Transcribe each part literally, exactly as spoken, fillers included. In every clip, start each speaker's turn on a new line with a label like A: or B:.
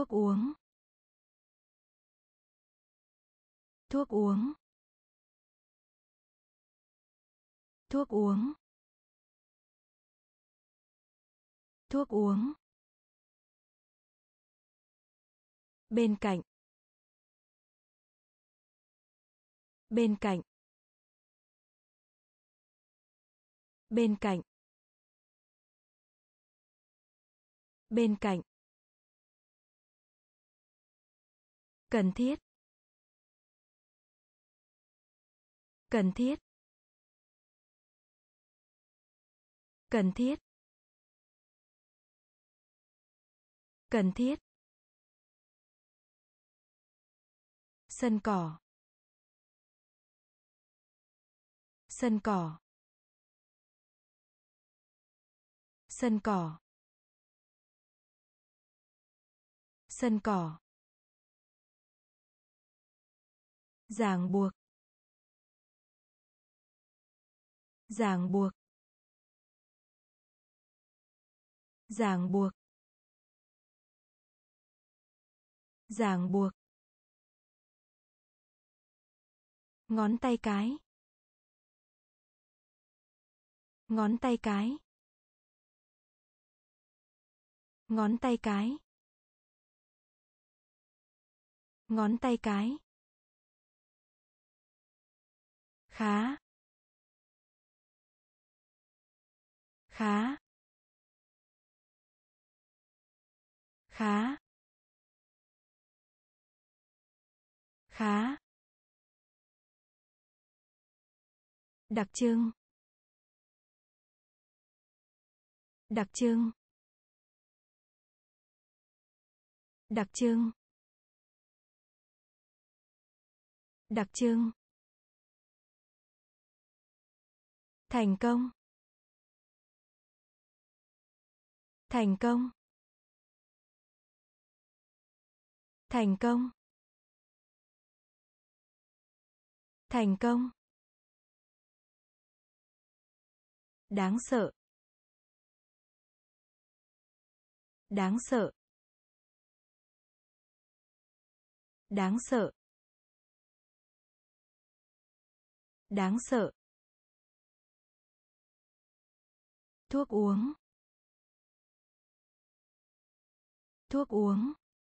A: Thuốc uống. Thuốc uống. Thuốc uống. Thuốc uống. Bên cạnh. Bên cạnh. Bên cạnh. Bên cạnh. Cần thiết. Cần thiết. Cần thiết. Cần thiết. Sân cỏ. Sân cỏ. Sân cỏ. Sân cỏ. Ràng buộc. Ràng buộc. Ràng buộc. Ràng buộc. Ngón tay cái. Ngón tay cái. Ngón tay cái. Ngón tay cái. Khá. Khá. Khá. Khá. Đặc trưng. Đặc trưng. Đặc trưng. Đặc trưng. Thành công. Thành công. Thành công. Thành công. Đáng sợ. Đáng sợ. Đáng sợ. Đáng sợ. Thuốc uống. Thuốc uống.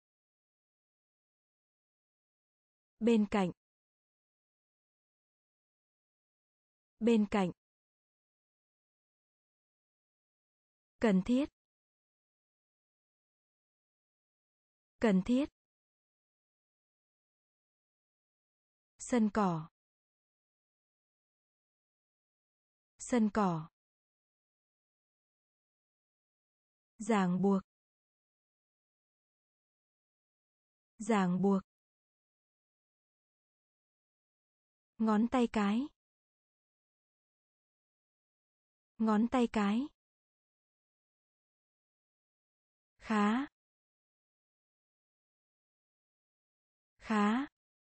A: Bên cạnh. Bên cạnh. Cần thiết. Cần thiết. Sân cỏ. Sân cỏ. Ràng buộc. Ràng buộc. Ngón tay cái. Ngón tay cái. Khá. Khá.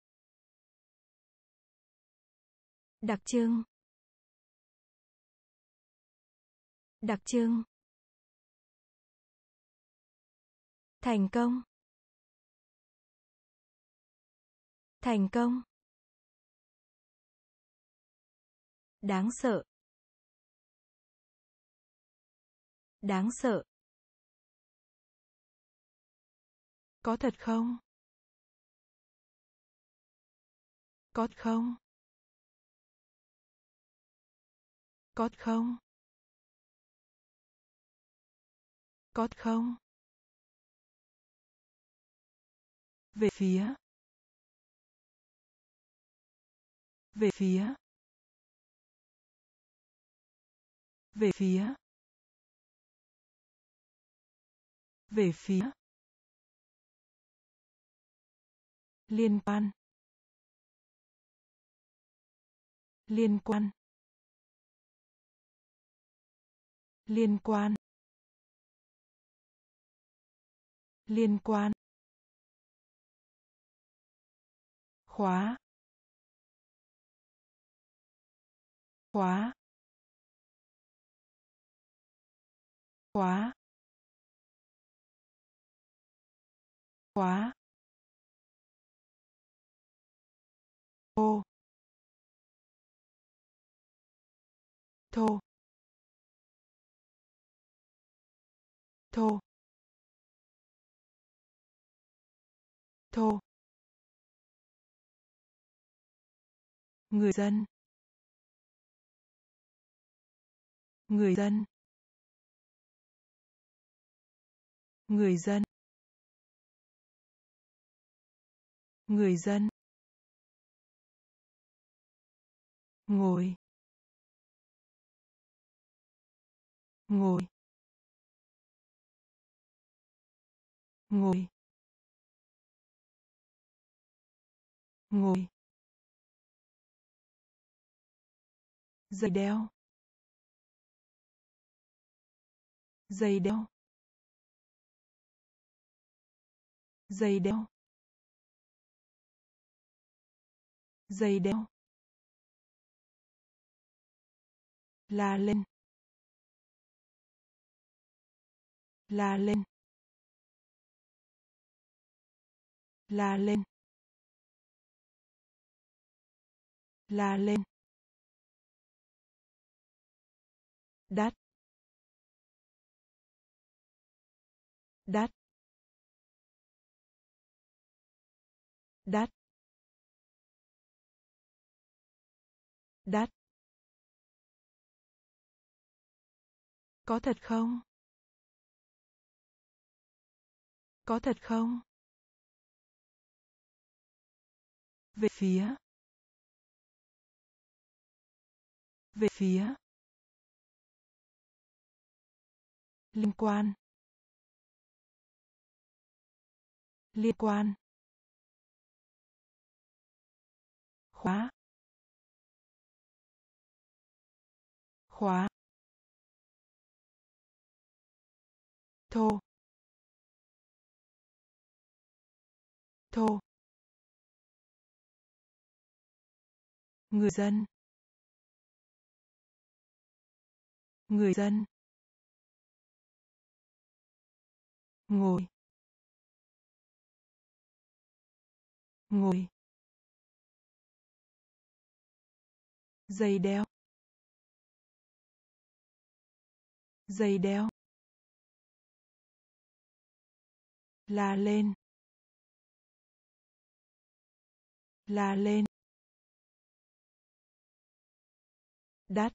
A: Đặc trưng. Đặc trưng. Thành công. Thành công. Đáng sợ. Đáng sợ. Có thật không? Có không? Có không? Có không? Về phía. Về phía. Về phía. Về phía. Liên quan. Liên quan. Liên quan. Liên quan. Khóa. Khóa. Khóa. khóa, thô, thô, thô, thô, người dân, người dân, người dân, người dân, ngồi, ngồi, ngồi, ngồi, giày đeo, giày đeo, giày đeo, giày đeo, la lên, la lên, la lên, la lên, đắt, đắt, đắt, đắt, có thật không, có thật không, về phía, về phía, liên quan, liên quan, khóa, khóa, thô, thô, người dân, người dân, ngồi, ngồi, giày đeo, giày đeo, la lên, la lên, đắt,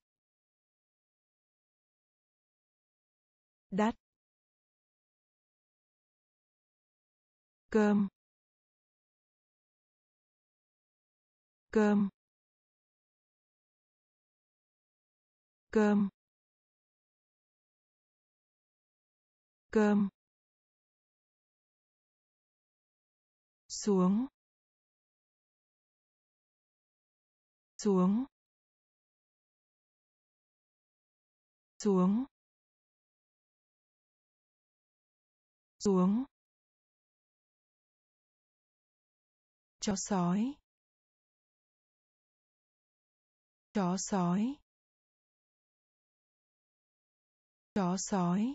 A: đắt, cơm, cơm, cơm, cơm, xuống, xuống, xuống, xuống, chó sói, chó sói, chó sói,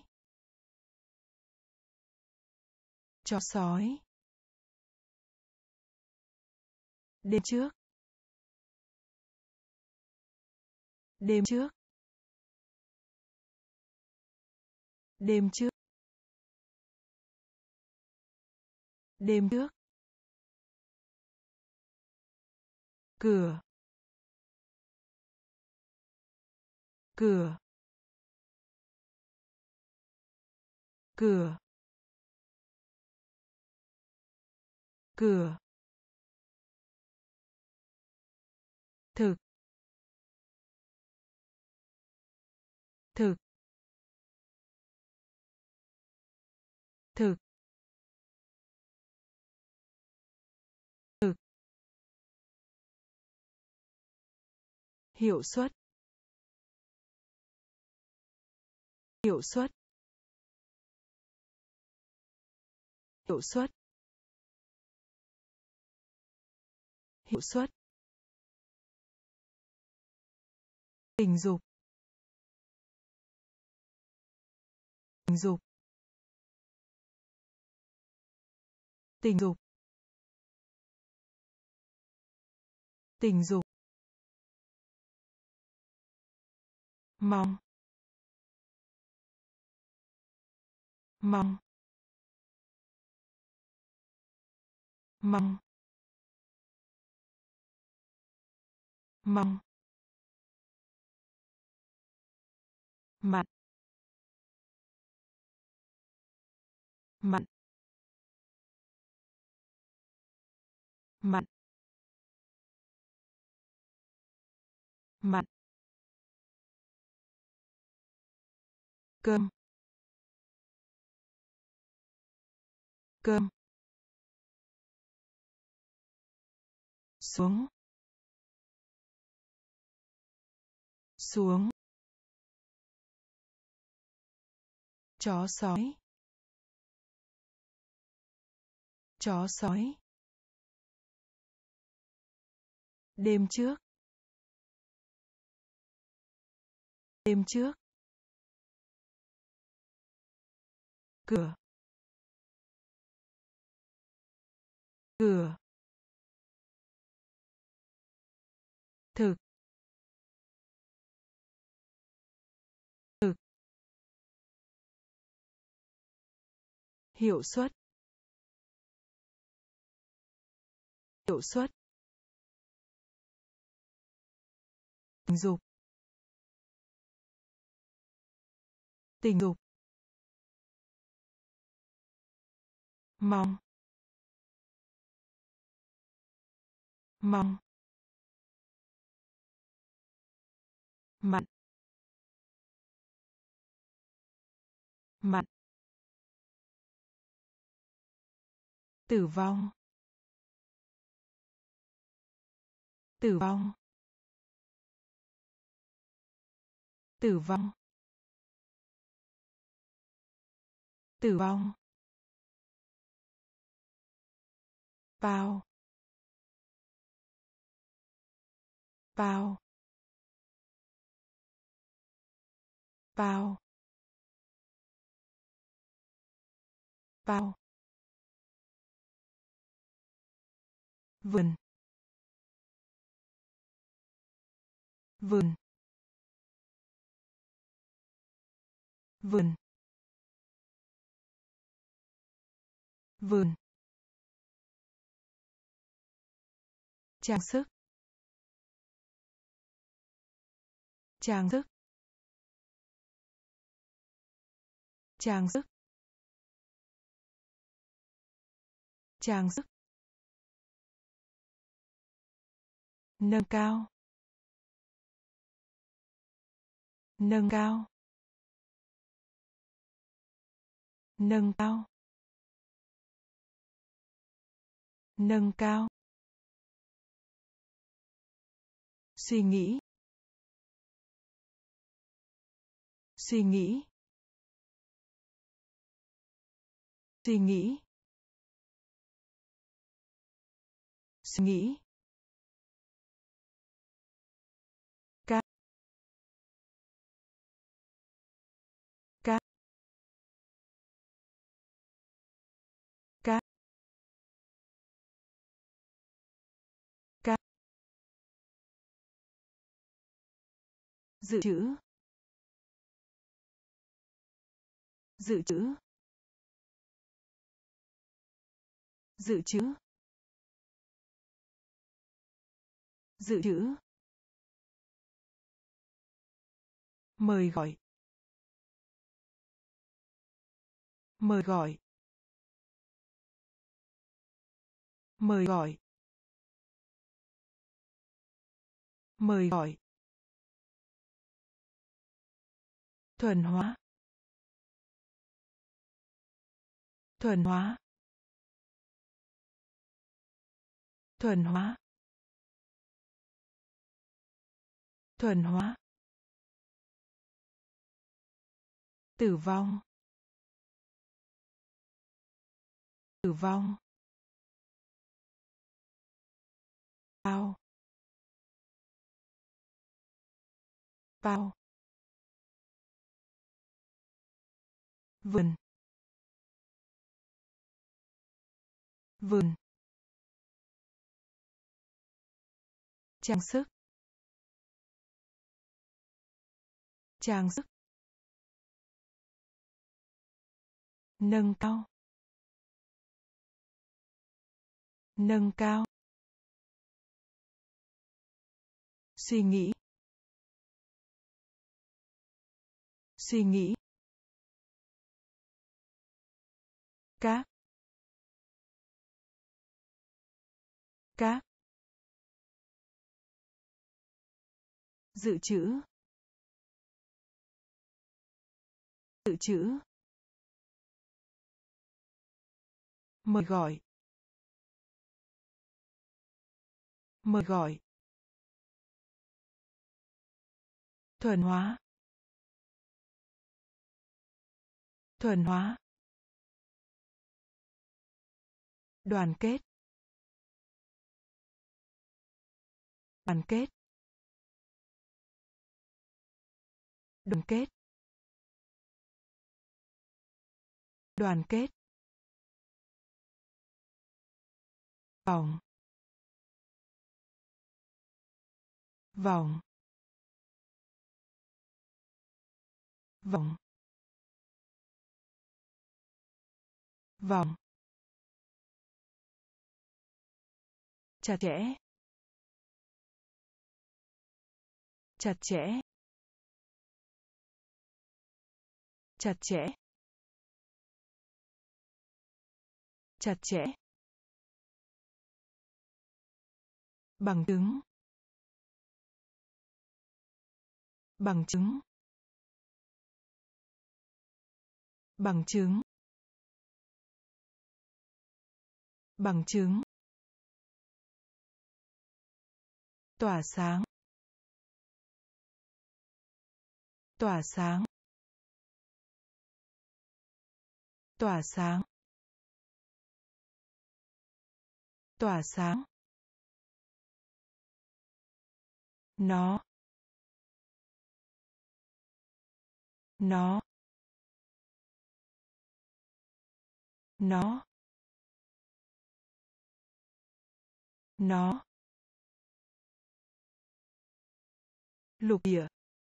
A: chó sói, đêm trước, đêm trước, đêm trước, đêm trước, cửa, cửa, cửa, cửa, thực, thực, thực, thực, hiệu suất, hiệu suất, hiệu suất, hiệu suất, tình dục, tình dục, Tình dục. Tình dục. Mong. Mong. Mong. Mong. Mặt. Mặt. Mặt. Mặt. Cơm. Cơm. Xuống. Xuống. Chó sói. Chó sói. Đêm trước. Đêm trước. Cửa. Cửa. Thực. Thực. Hiệu suất. Hiệu suất. Tình dục. Tình dục. Mong. Mong. Mặt. Mặt. Tử vong. Tử vong. Tử vong. Tử vong. Bao. Bao. Bao. Bao. Vườn. Vườn. Vườn. Vườn. Trang sức. Trang sức. Trang sức. Trang sức. Nâng cao. Nâng cao. Nâng cao. Nâng cao. Suy nghĩ. Suy nghĩ. Suy nghĩ. Suy nghĩ. Cá. Cá. Cá. Cá. Dự trữ. Dự trữ. Dự trữ. Dự trữ. Mời gọi. Mời gọi. Mời gọi. Mời gọi. Thuần hóa. Thuần hóa. Thuần hóa. Thuần hóa. Tử vong. Tử vong. Bao. Bao. Vườn. vườn, trang sức, trang sức, nâng cao, nâng cao, suy nghĩ, suy nghĩ, các, các, dự trữ, dự trữ, mời gọi, mời gọi, thuần hóa, thuần hóa, đoàn kết, đoàn kết, đoàn kết, đoàn kết, vòng, vòng, vòng, vòng, chặt chẽ, chặt chẽ, chặt chẽ, chặt chẽ, bằng chứng, bằng chứng, bằng chứng, bằng chứng, tỏa sáng, tỏa sáng, tỏa sáng, tỏa sáng, nó, nó, nó, nó, lục địa,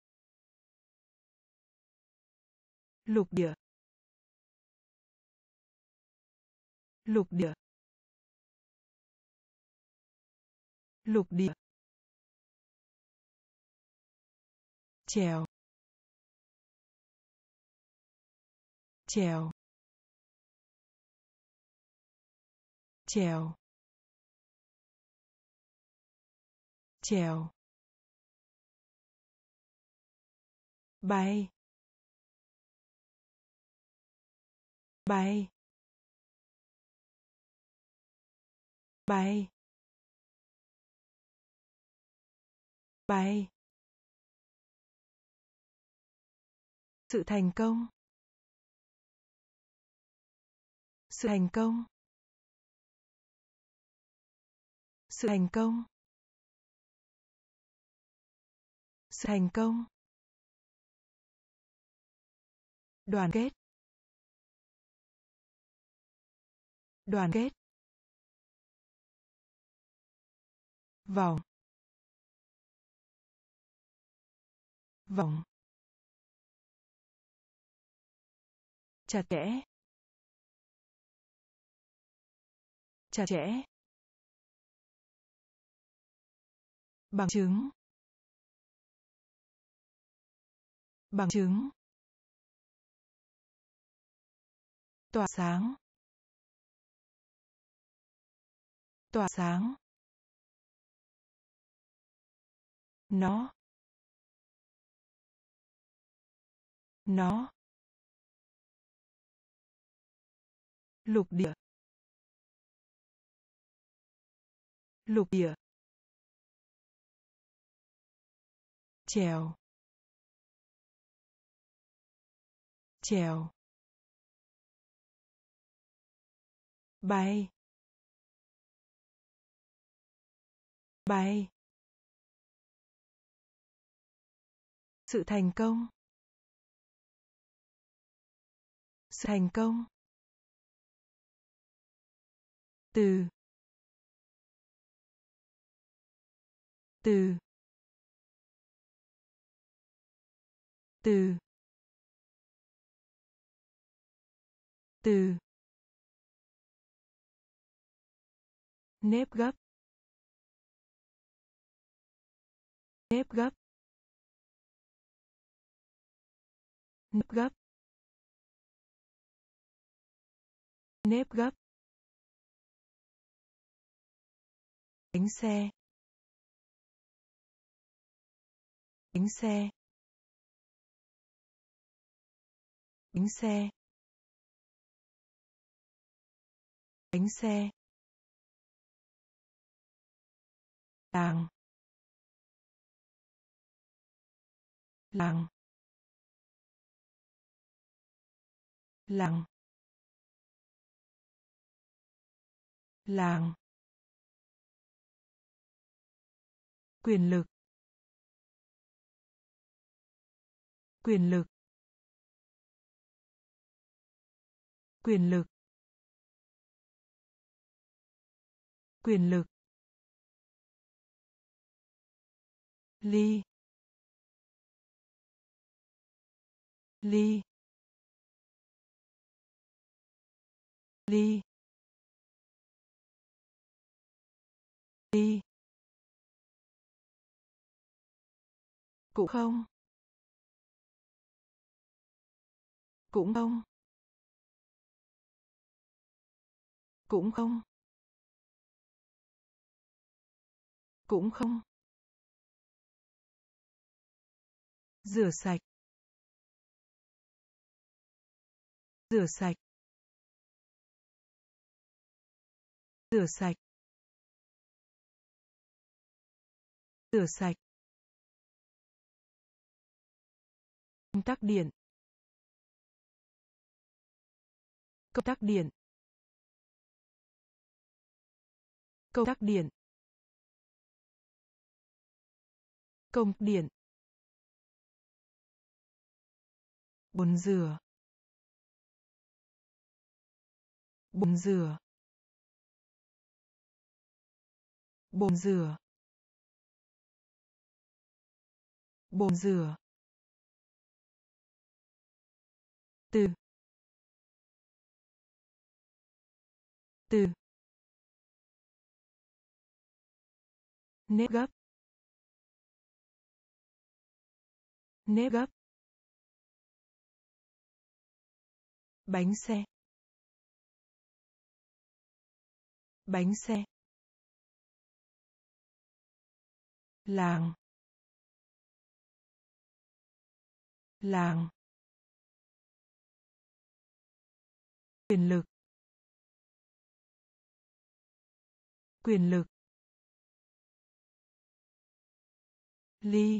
A: lục địa, lục địa, lục địa, trèo, trèo, trèo, trèo, bay, bay, bay, bay, sự thành công, sự thành công, sự thành công, sự thành công, đoàn kết, đoàn kết, vòng, vòng, chặt chẽ, chặt chẽ, bằng chứng, bằng chứng, tỏa sáng, tỏa sáng, nó, nó, lục địa, lục địa, trèo, trèo, bay, bay, sự thành công, sự thành công, từ từ từ từ nếp gấp nếp gấp nếp gấp nếp gấp bánh xe bánh xe bánh xe bánh xe làng làng làng làng quyền lực quyền lực quyền lực quyền lực ly ly ly ly cũng không cũng không cũng không cũng không rửa sạch rửa sạch rửa sạch rửa sạch công tắc điện công tắc điện công tắc điện công điện bồn rửa bồn rửa bồn rửa bồn rửa từ từ nếp gấp nếp gấp bánh xe bánh xe làng làng quyền lực quyền lực ly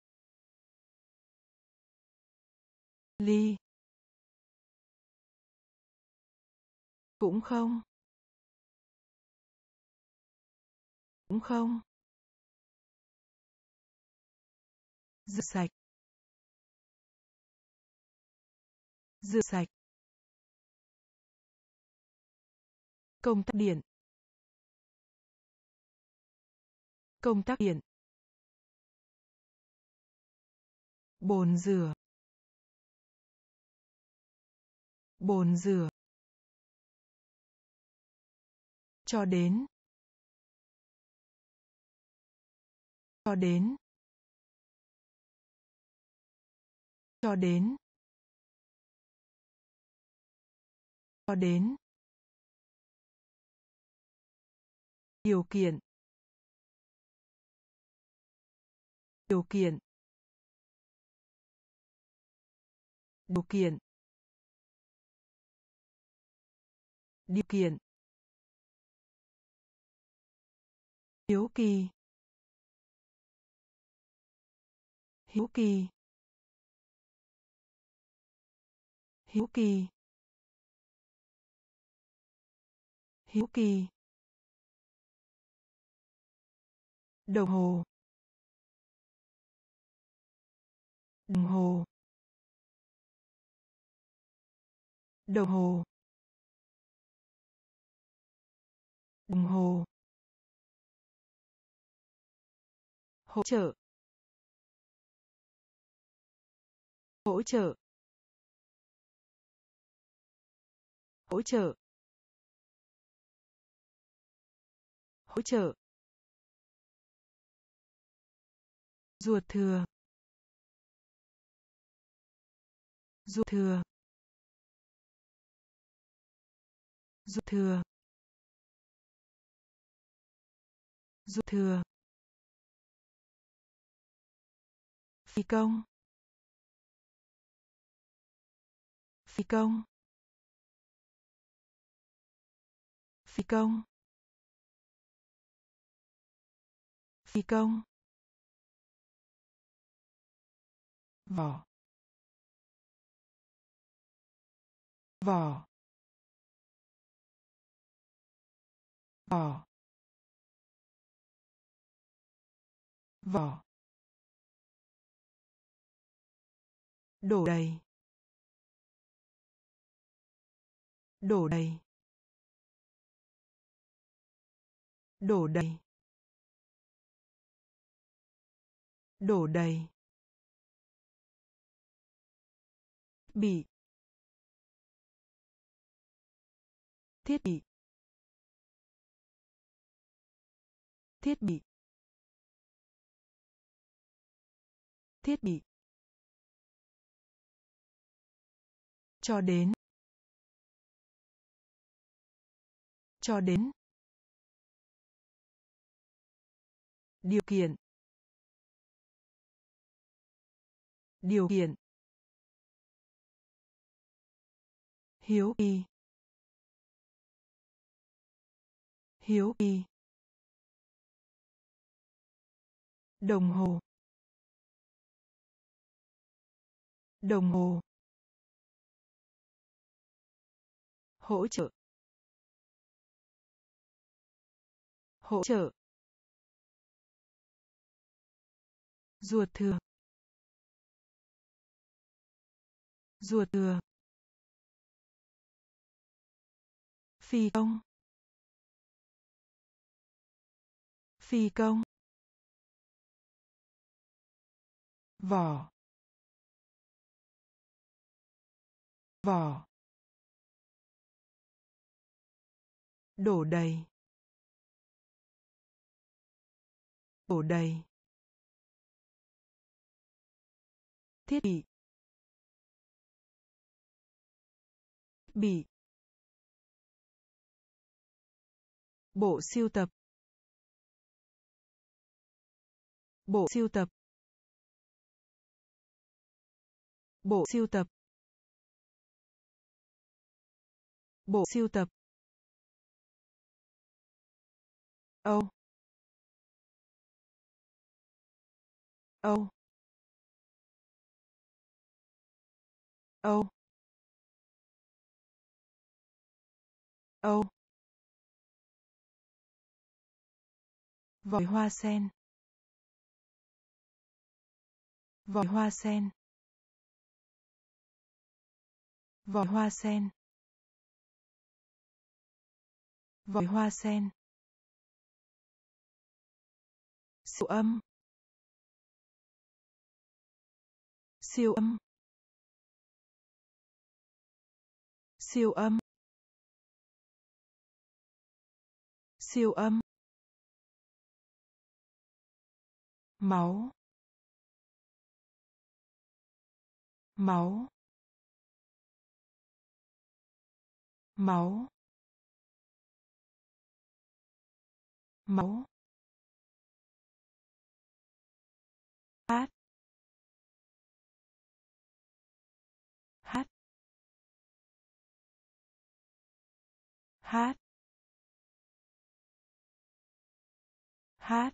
A: ly cũng không cũng không rửa sạch rửa sạch công tắc điện công tắc điện bồn rửa bồn rửa cho đến cho đến cho đến cho đến điều kiện điều kiện điều kiện điều kiện hiếu kỳ hiếu kỳ hiếu kỳ hiếu kỳ đồng hồ đồng hồ đồng hồ Đồng hồ. Hỗ trợ. Hỗ trợ. Hỗ trợ. Hỗ trợ. Ruột thừa. Ruột thừa. Ruột thừa. Ruột thừa. Phi công. Phi công. Phi công. Phi công. Vỏ. Vỏ. Vỏ. Vỏ. Đổ đầy. Đổ đầy. Đổ đầy. Đổ đầy. Bị. Thiết bị. Thiết bị. Thiết bị. Cho đến. Cho đến. Điều kiện. Điều kiện. Hiếu kỳ. Hiếu kỳ. Đồng hồ. Đồng hồ. Hỗ trợ. Hỗ trợ. Ruột thừa. Ruột thừa. Phi công. Phi công. Vỏ. Vỏ. Đổ đầy. Đổ đầy. Thiết bị. Bị. Bộ sưu tập. Bộ sưu tập. Bộ sưu tập. Bộ sưu tập. Âu. Âu. Âu. Âu. Vòi hoa sen. Vòi hoa sen. Vòi hoa sen. Vòi hoa sen. Siêu âm. Siêu âm. Siêu âm. Siêu âm. Máu. Máu. Máu. Máu. Hát. Hát. Hát. Hát.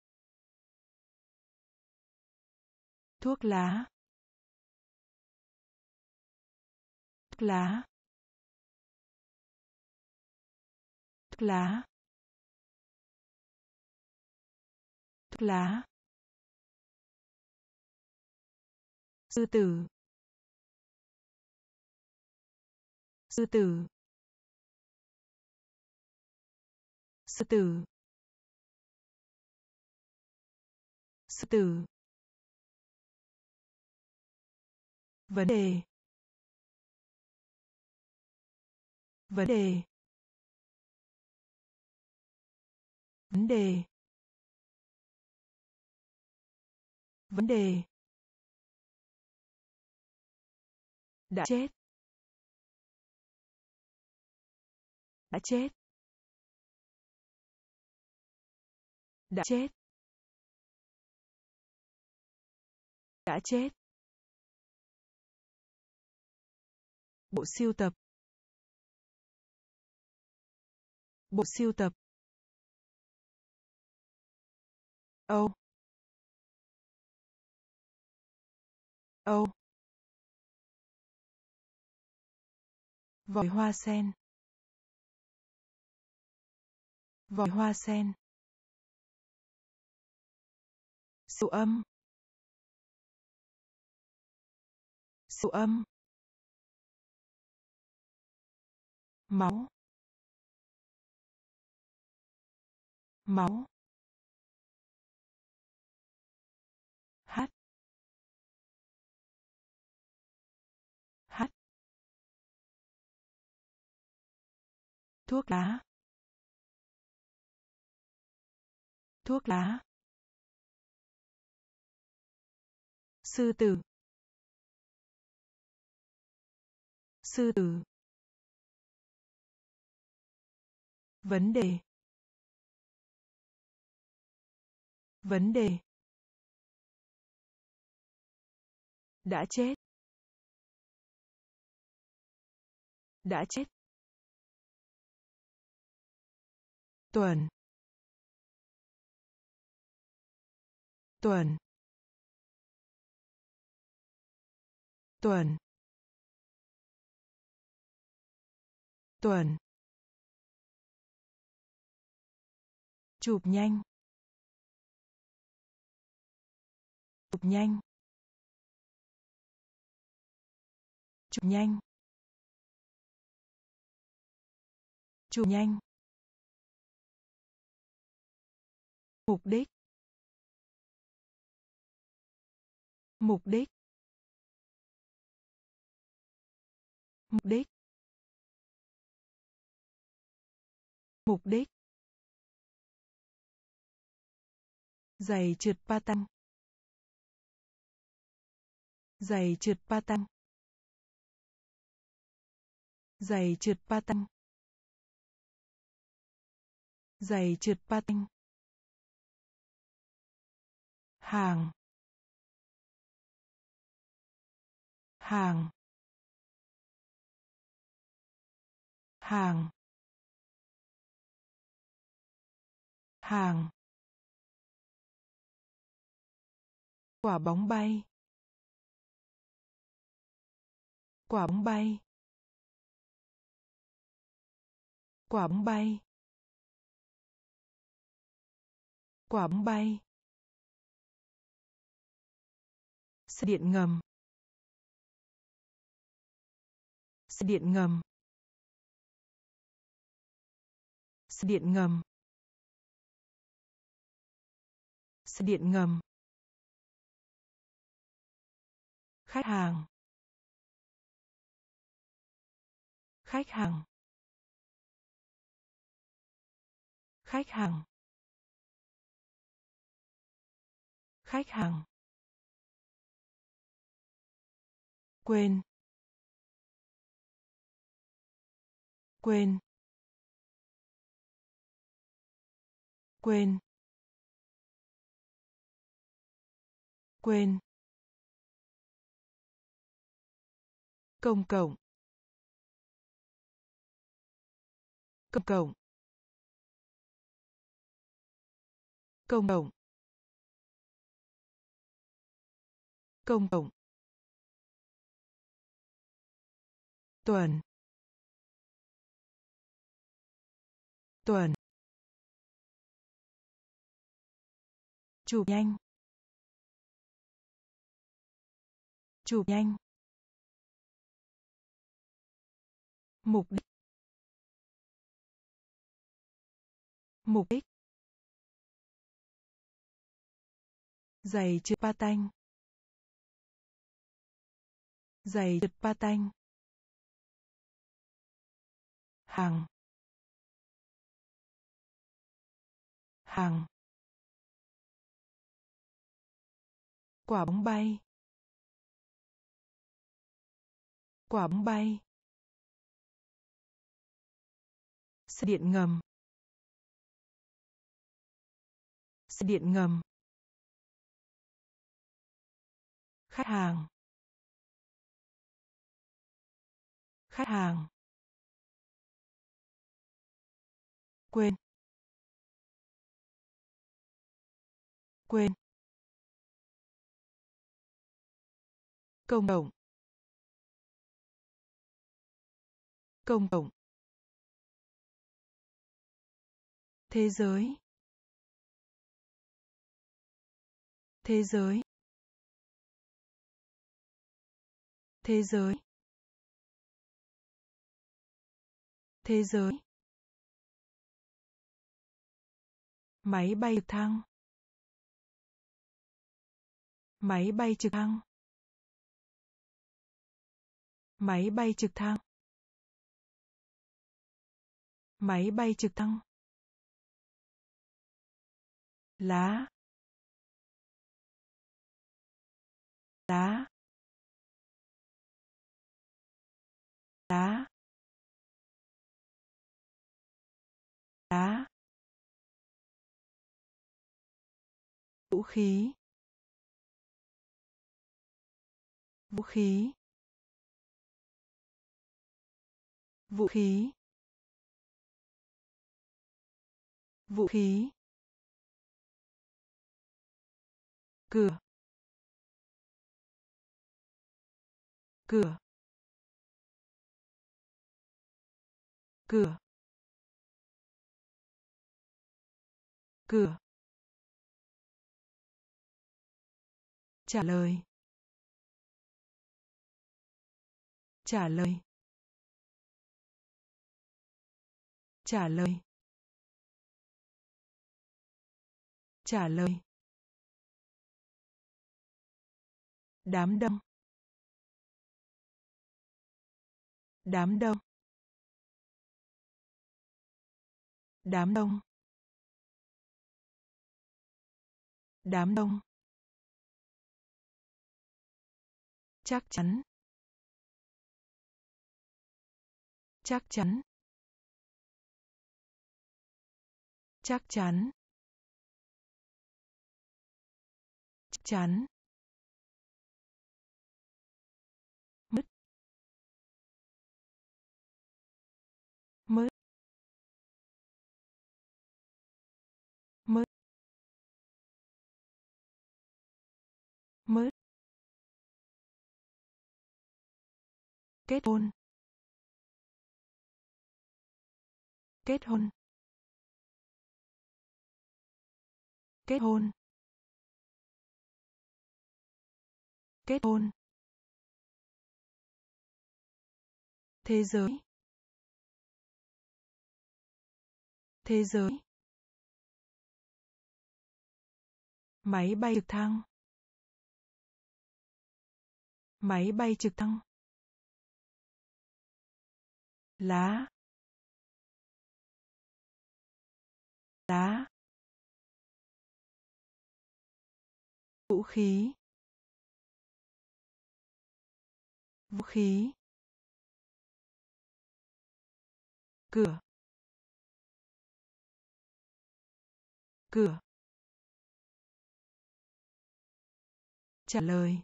A: Thuốc lá. Thuốc lá. Thuốc lá. Thuốc lá. Sư tử. Sư tử. Sư tử. Sư tử. Vấn đề. Vấn đề. Vấn đề. Vấn đề. Đã chết. Đã chết. Đã chết. Đã chết. Bộ sưu tập. Bộ sưu tập. Âu. Âu. Vòi hoa sen. Vòi hoa sen. Siêu âm. Siêu âm. Máu. Máu. Hát. Hát. Thuốc lá. Thuốc lá. Sư tử. Sư tử. Vấn đề. Vấn đề. Đã chết. Đã chết. Tuần. Tuần. Tuần. Tuần. Chụp nhanh. Chụp nhanh. Chụp nhanh. Chụp nhanh. Mục đích. Mục đích. Mục đích. Mục đích. Giày trượt patin. Giày trượt patin. Giày trượt patin. Giày trượt patin. Hàng. Hàng. Hàng. Hàng. Quả bóng bay. Quả bóng bay. Quả bóng bay. Quả bóng bay. Xe điện ngầm. Xe điện ngầm. Xe điện ngầm. Xe điện ngầm. Khách hàng. Khách hàng. Khách hàng. Khách hàng. Quên. Quên. Quên. Quên. Công cộng. Công cộng. Công cộng. Công cộng. Tuần. Tuần. Chụp nhanh. Chụp nhanh. Mục đích. Mục đích. Giày trượt patin. Giày trượt patin. Hàng. Hàng. Quả bóng bay. Quả bóng bay. Xe điện ngầm. Xe điện ngầm. Khách hàng. Khách hàng. Quên. Quên. Công cộng. Công cộng. Thế giới. Thế giới. Thế giới. Thế giới. Máy bay trực thăng. Máy bay trực thăng. Máy bay trực thăng. Máy bay trực thăng. Lá. Lá. Lá. Lá. Vũ khí. Vũ khí. Vũ khí. Vũ khí. Cửa. Cửa. Cửa. Cửa. Trả lời. Trả lời. Trả lời. Trả lời. Đám đông. Đám đông. Đám đông. Đám đông. Chắc chắn. Chắc chắn. Chắc chắn. Chắc chắn. Mất. Mất. Mất. Mất. Kết hôn. Kết hôn. Kết hôn. Kết hôn. Thế giới. Thế giới. Máy bay trực thăng. Máy bay trực thăng. Lá. Lá. Vũ khí. Vũ khí. Cửa. Cửa. Trả lời.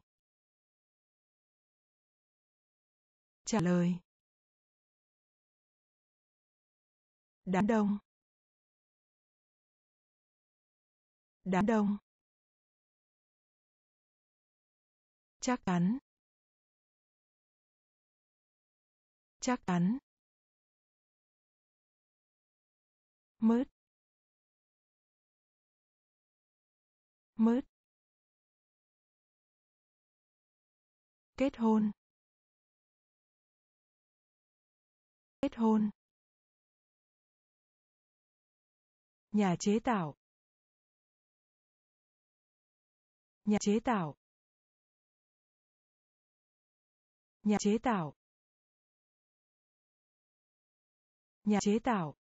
A: Trả lời. Đám đông. Đám đông. Chắc chắn. Chắc chắn. Mất. Mất. Kết hôn. Kết hôn. Nhà chế tạo. Nhà chế tạo. Nhà chế tạo. Nhà chế tạo.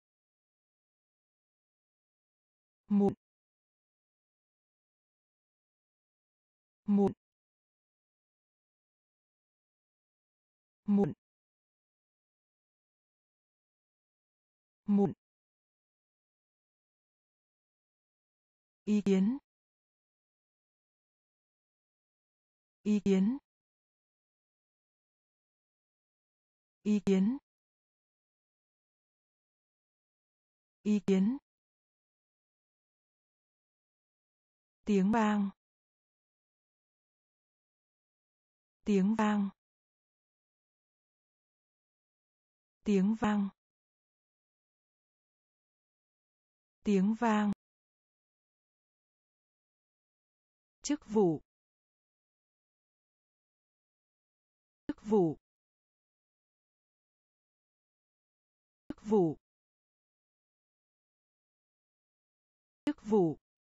A: Mụn. Mụn. Mụn. Mụn. Ý kiến. Ý kiến. Ý kiến. Ý kiến. Tiếng vang. Tiếng vang. Tiếng vang. Tiếng vang. Chức vụ. Chức vụ. Chức vụ. Chức vụ.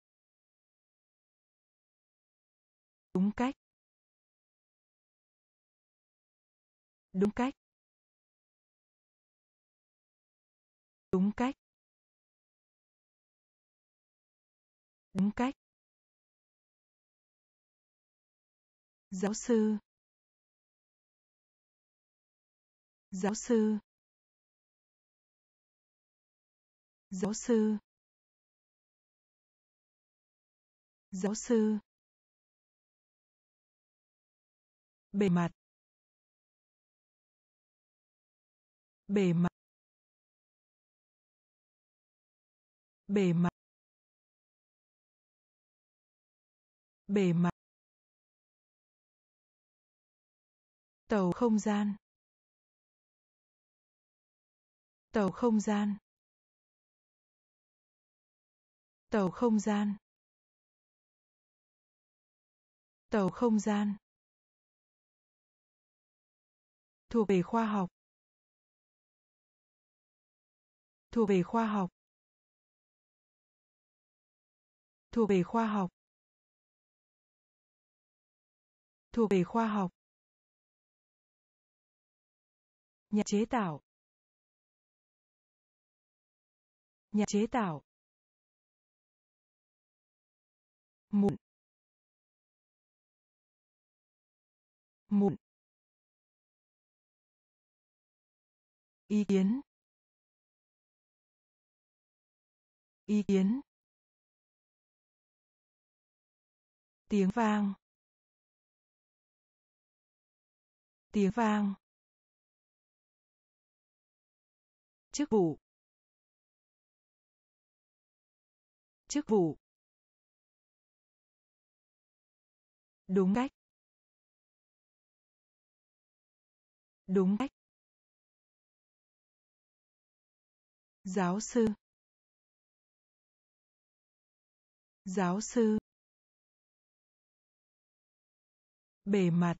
A: Đúng cách. Đúng cách. Đúng cách. Đúng cách. Giáo sư. Giáo sư. Giáo sư. Giáo sư. Bề mặt. Bề mặt. Bề mặt. Bề mặt. Tàu không gian. Tàu không gian. Tàu không gian. Tàu không gian. Thuộc về khoa học. Thuộc về khoa học. Thuộc về khoa học. Thuộc về khoa học. Nhà chế tạo. Nhà chế tạo. Mụn. Mụn. Ý kiến. Ý kiến. Tiếng vang. Tiếng vang. Chức vụ. Chức vụ. Đúng cách. Đúng cách. Giáo sư. Giáo sư. Bề mặt.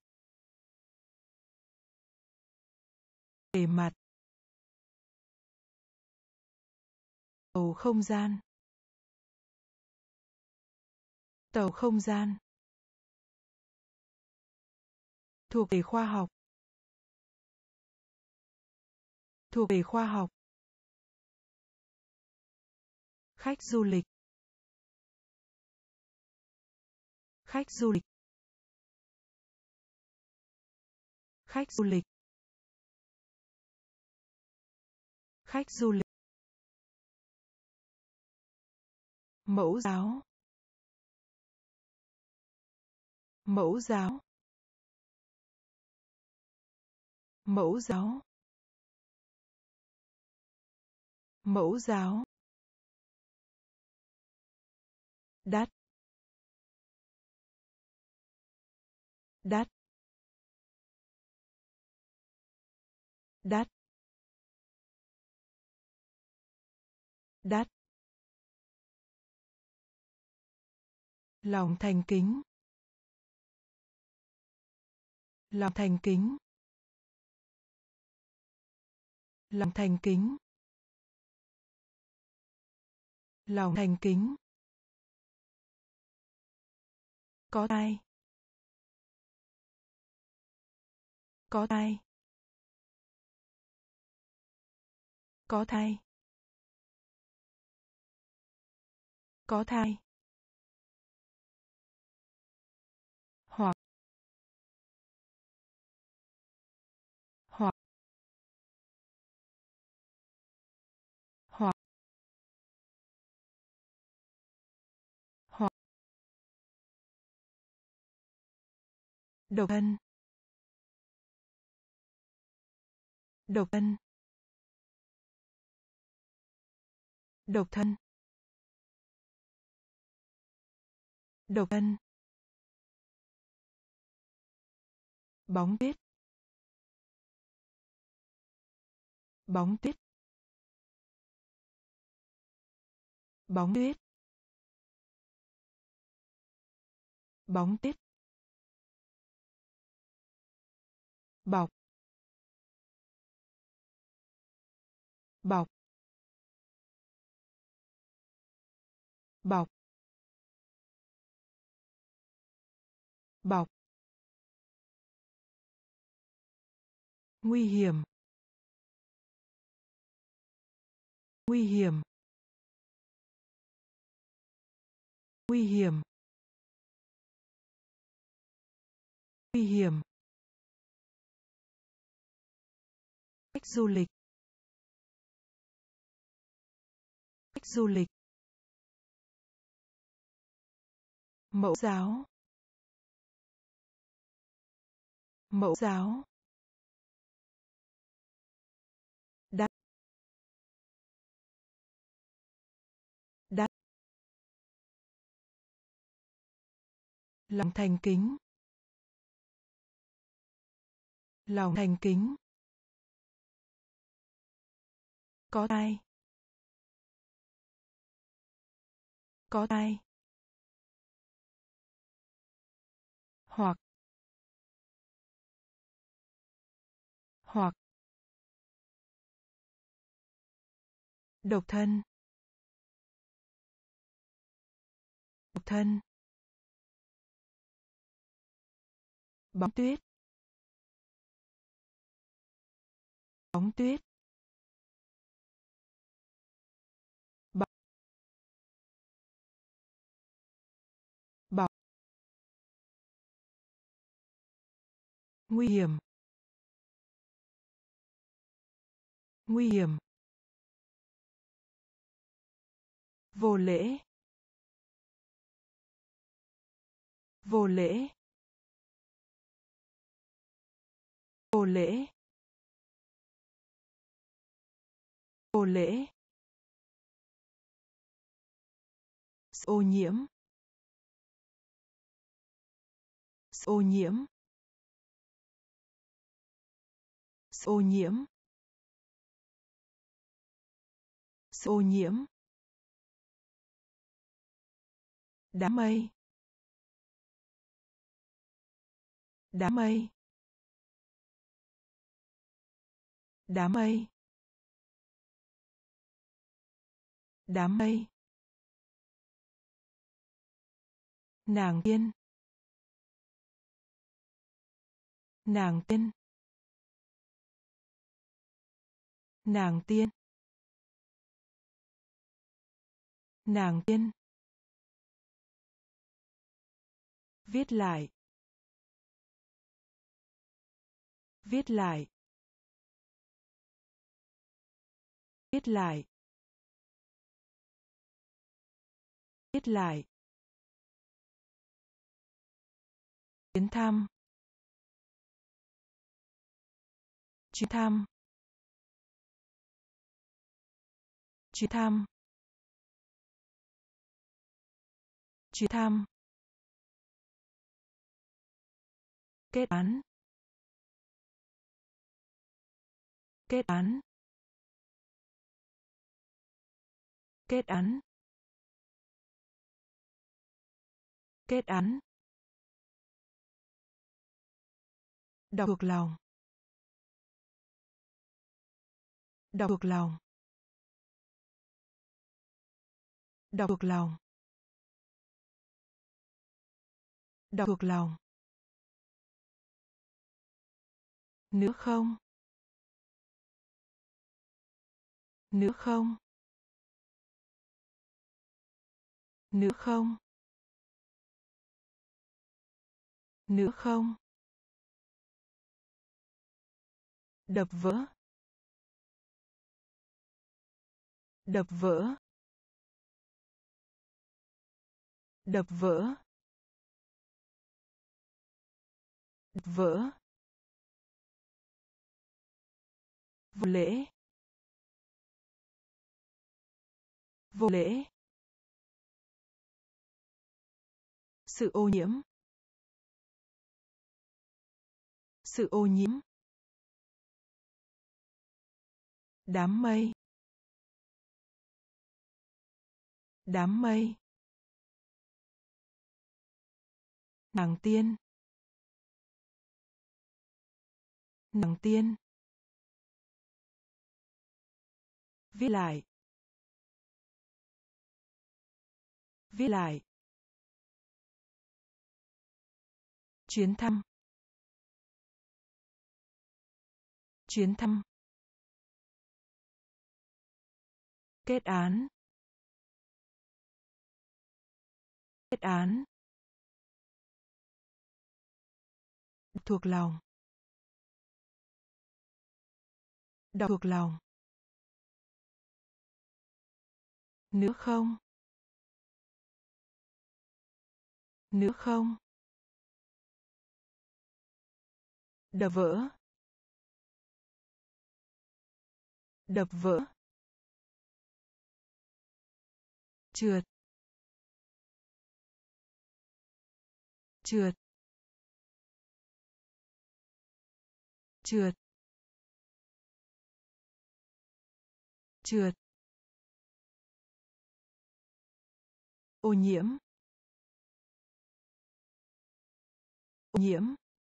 A: Bề mặt. Tàu không gian. Tàu không gian. Thuộc về khoa học. Thuộc về khoa học. Khách du lịch. Khách du lịch. Khách du lịch. Khách du lịch. Mẫu giáo. Mẫu giáo. Mẫu giáo. Mẫu giáo. Đắt. Đắt. Đắt. Đắt. Lòng thành kính. Lòng thành kính. Lòng thành kính. Lòng thành kính. Có thai. Có thai. Có thai. Có thai. Hoặc. Hoặc. Hoặc. Hoặc. Độc thân. Độc thân. Độc thân. Độc thân. Bóng tuyết. Bóng tuyết. Bóng tuyết. Bóng tuyết. Bọc. Bọc. Bọc. Bọc. Nguy hiểm. Nguy hiểm. Nguy hiểm. Nguy hiểm. Khách du lịch. Khách du lịch. Mẫu giáo. Mẫu giáo. Đắt. Đắt. Lòng thành kính. Lòng thành kính. Có thai. Có thai. Hoặc. Hoặc. Độc thân. Độc thân. Bóng tuyết. Bóng tuyết. Bọc. Bọc. Nguy hiểm. Nguy hiểm. Vô lễ. Vô lễ. Vô lễ. Vô lễ. Ô nhiễm. Ô nhiễm. Ô nhiễm. Ô nhiễm. Đám mây. Đám mây. Đám mây. Đám mây. Nàng tiên. Nàng tiên. Nàng tiên. Nàng tiên. Viết lại. Viết lại. Viết lại. Viết lại. Chuyến thăm. Chuyến thăm. Chuyến thăm. Chuyến thăm. Kết án. Kết án. Kết án. Kết án. Đọc thuộc lòng. Đọc thuộc lòng. Đọc thuộc lòng. Đọc thuộc lòng. Nữa không. Nữa không. Nữa không. Nữa không. Đập vỡ. Đập vỡ. Đập vỡ. Đập vỡ. Vô lễ. Vô lễ. Sự ô nhiễm. Sự ô nhiễm. Đám mây. Đám mây. Nàng tiên. Nàng tiên. Viết lại. Viết lại. Chuyến thăm. Chuyến thăm. Kết án. Kết án. Thuộc lòng. Đọc thuộc lòng. Nữa không. Nữa không. Đập vỡ. Đập vỡ. Trượt. Trượt. Trượt. Trượt. Ô nhiễm. Ô nhiễm.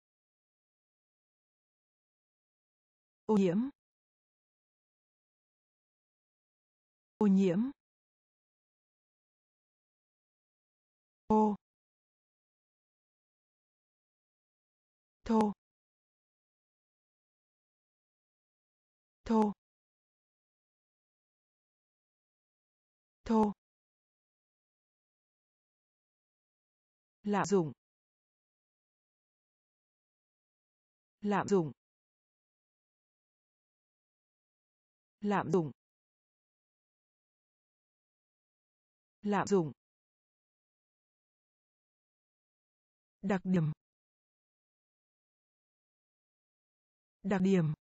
A: Ô nhiễm. Ô nhiễm. Ô. Thô. Thô. Thô. Lạm dụng. Lạm dụng. Lạm dụng. Lạm dụng. Đặc điểm. Đặc điểm.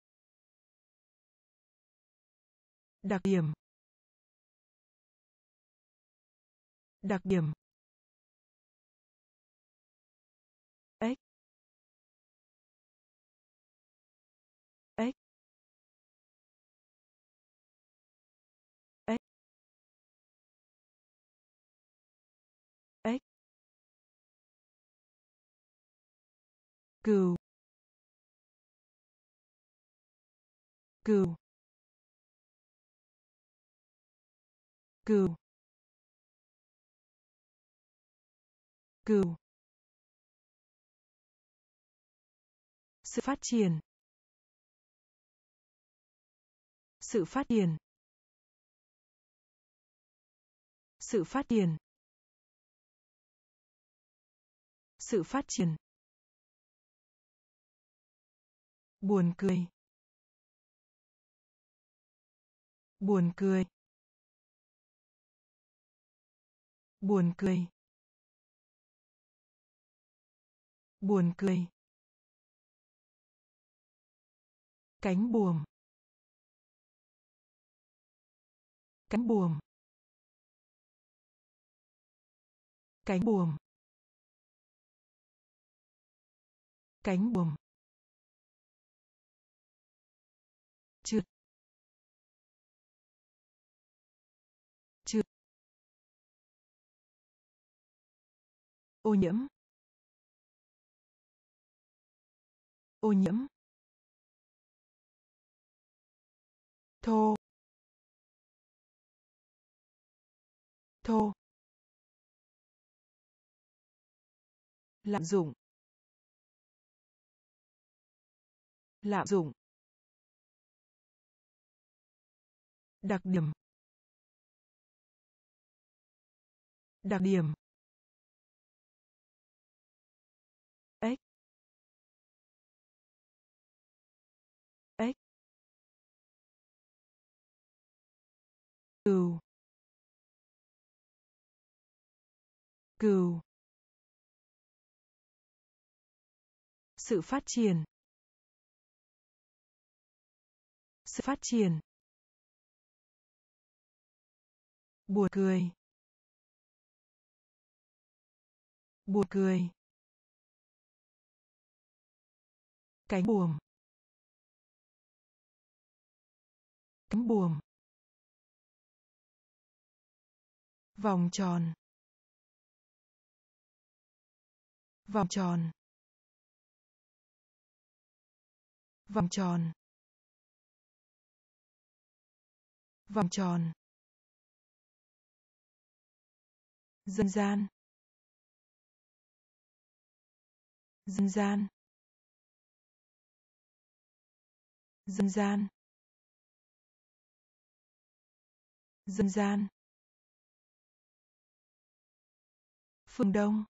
A: Đặc điểm. Đặc điểm. Ếch. Ếch. Ếch. Ếch. Cừu. Cừu. Cừu. Cừu. Sự phát triển. Sự phát triển. Sự phát triển. Sự phát triển. Buồn cười. Buồn cười. Buồn cười. Buồn cười. Cánh buồm. Cánh buồm. Cánh buồm. Cánh buồm. Trượt. Trượt. Ô nhiễm. Ô nhiễm. Thô. thô, lạm dụng, lạm dụng, đặc điểm, đặc điểm, ếch, ếch, cừu, cừu, sự phát triển, sự phát triển, buồn cười, buồn cười, cánh buồm, cánh buồm, vòng tròn, vòng tròn, vòng tròn, vòng tròn, dân gian, dân gian, dân gian, dân gian, phương Đông,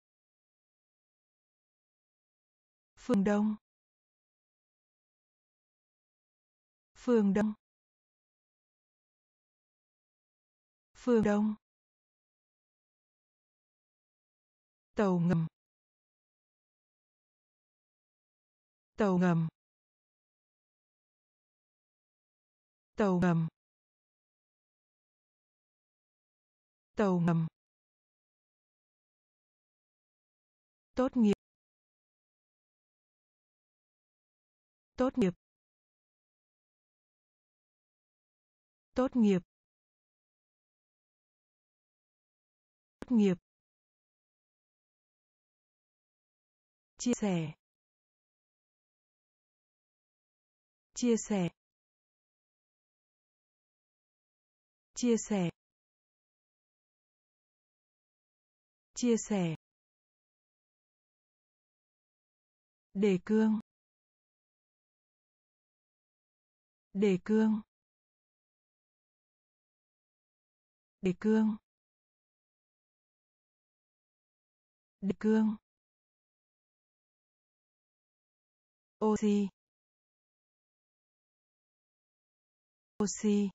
A: phương Đông, phương Đông, phương Đông, tàu ngầm, tàu ngầm, tàu ngầm, tàu ngầm, tốt nghiệp, tốt nghiệp, tốt nghiệp, tốt nghiệp, chia sẻ, chia sẻ, chia sẻ, chia sẻ, đề cương, đề cương, đề cương, đề cương, oxy, oxy,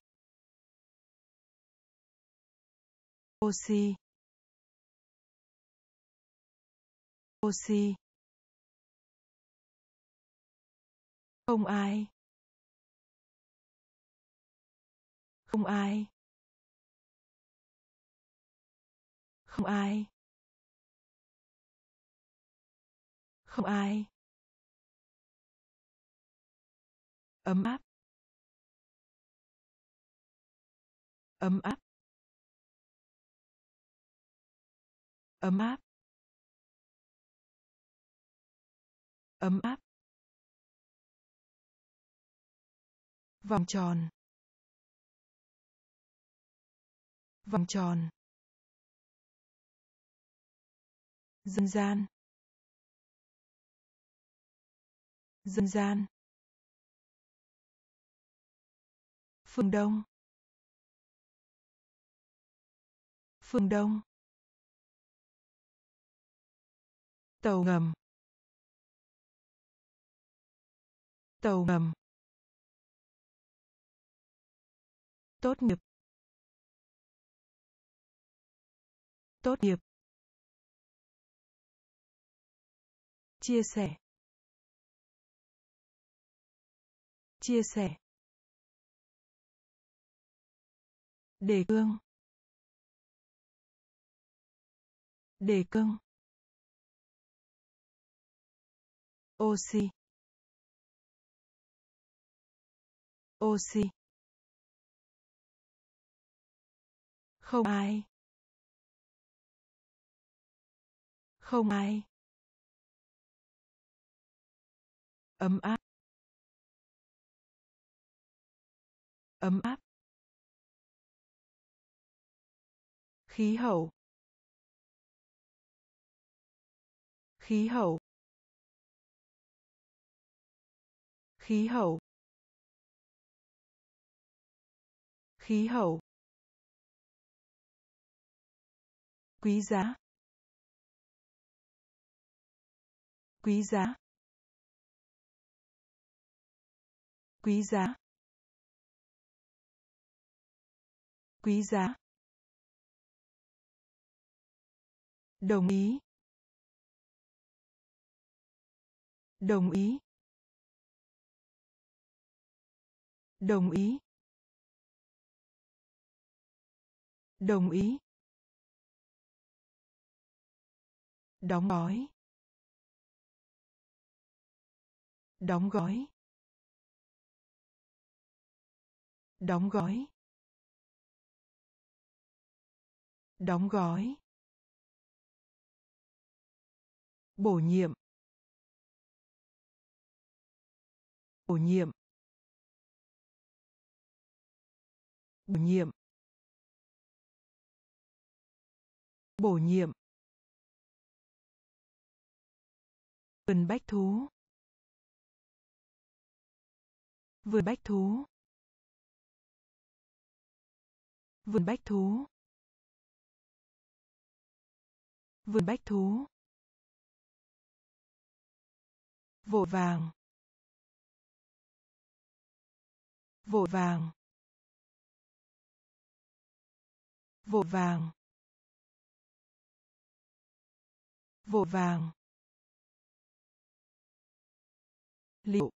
A: oxy, oxy, không ai, không ai, không ai, không ai, ấm áp, ấm áp, ấm áp, ấm áp, vòng tròn, vòng tròn, dân gian, dân gian, phương Đông, phương Đông, tàu ngầm, tàu ngầm, tốt nghiệp, tốt nghiệp, chia sẻ, chia sẻ, đề cương, đề cương, oxy, oxy, không ai, không ai, ấm áp, ấm áp, khí hậu, khí hậu, khí hậu, khí hậu, quý giá, quý giá, quý giá, quý giá, đồng ý, đồng ý, đồng ý, đồng ý, đóng gói, đóng gói, đóng gói, đóng gói, bổ nhiệm, bổ nhiệm, bổ nhiệm, bổ nhiệm, vườn bách thú, vườn bách thú, vườn bách thú, vườn bách thú, vội vàng, vội vàng, vội vàng, vội vàng, liệu,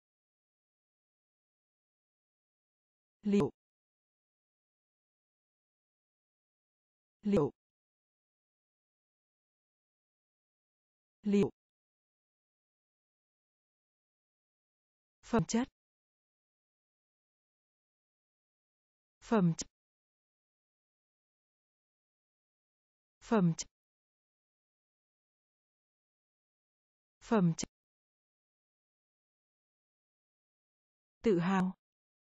A: liệu, liệu, liệu, phẩm chất, phẩm chất, phẩm chất, phẩm chất, tự hào,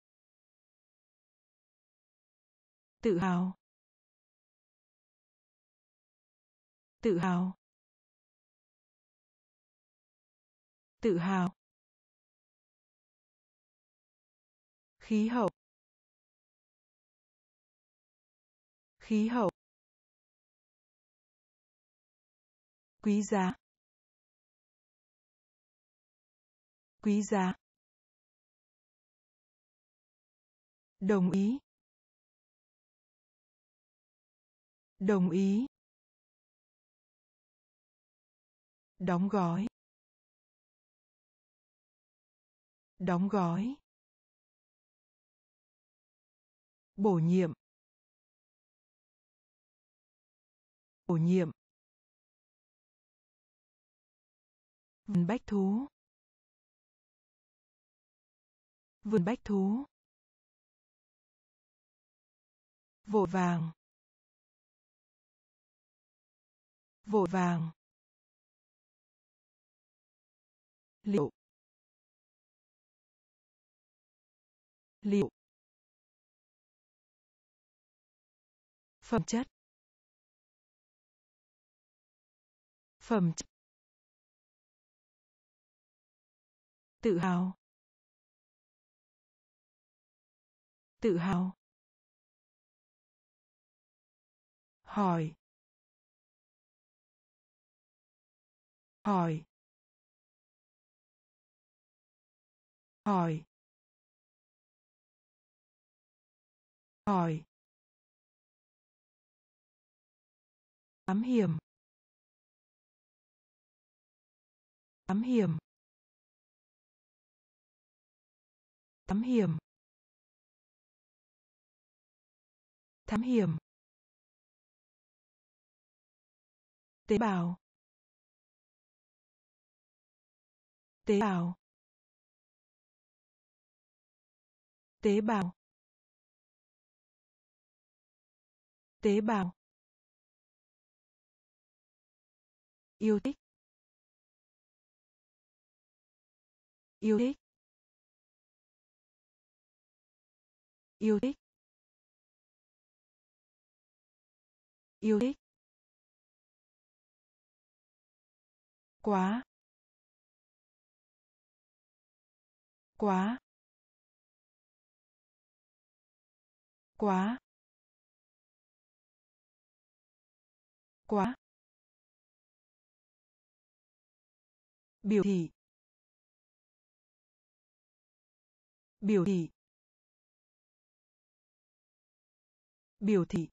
A: tự hào, tự hào, tự hào, khí hậu, khí hậu, quý giá, quý giá, đồng ý, đồng ý, đóng gói, đóng gói, bổ nhiệm, bổ nhiệm, vườn bách thú, vườn bách thú, vội vàng, vội vàng, liệu, liệu, phẩm chất, phẩm chất, tự hào, tự hào, hỏi, hỏi, hỏi, hỏi, thám hiểm, thám hiểm, thám hiểm, thám hiểm, tế bào, tế bào, tế bào, tế bào, yêu thích, yêu thích, yêu thích, Yêu thích. Quá. Quá. Quá. Quá. Biểu thị. Biểu thị. Biểu thị.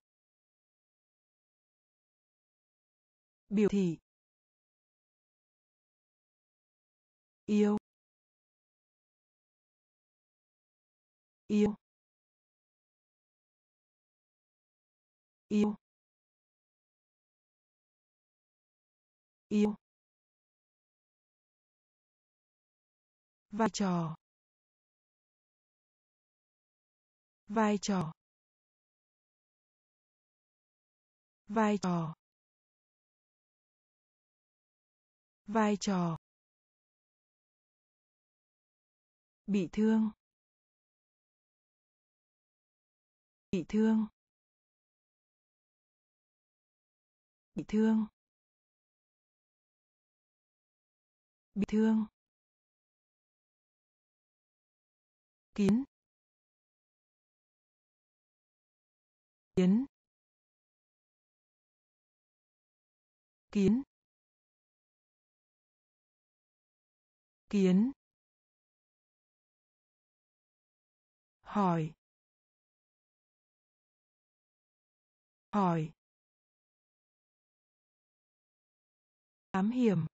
A: Biểu thị. Yêu. Yêu. Yêu. Yêu. Vai trò. Vai trò. Vai trò. Vai trò. Bị thương. Bị thương. Bị thương. Bị thương. Kín. Kín. Kín. Kiến. Hỏi. Hỏi. Thám hiểm.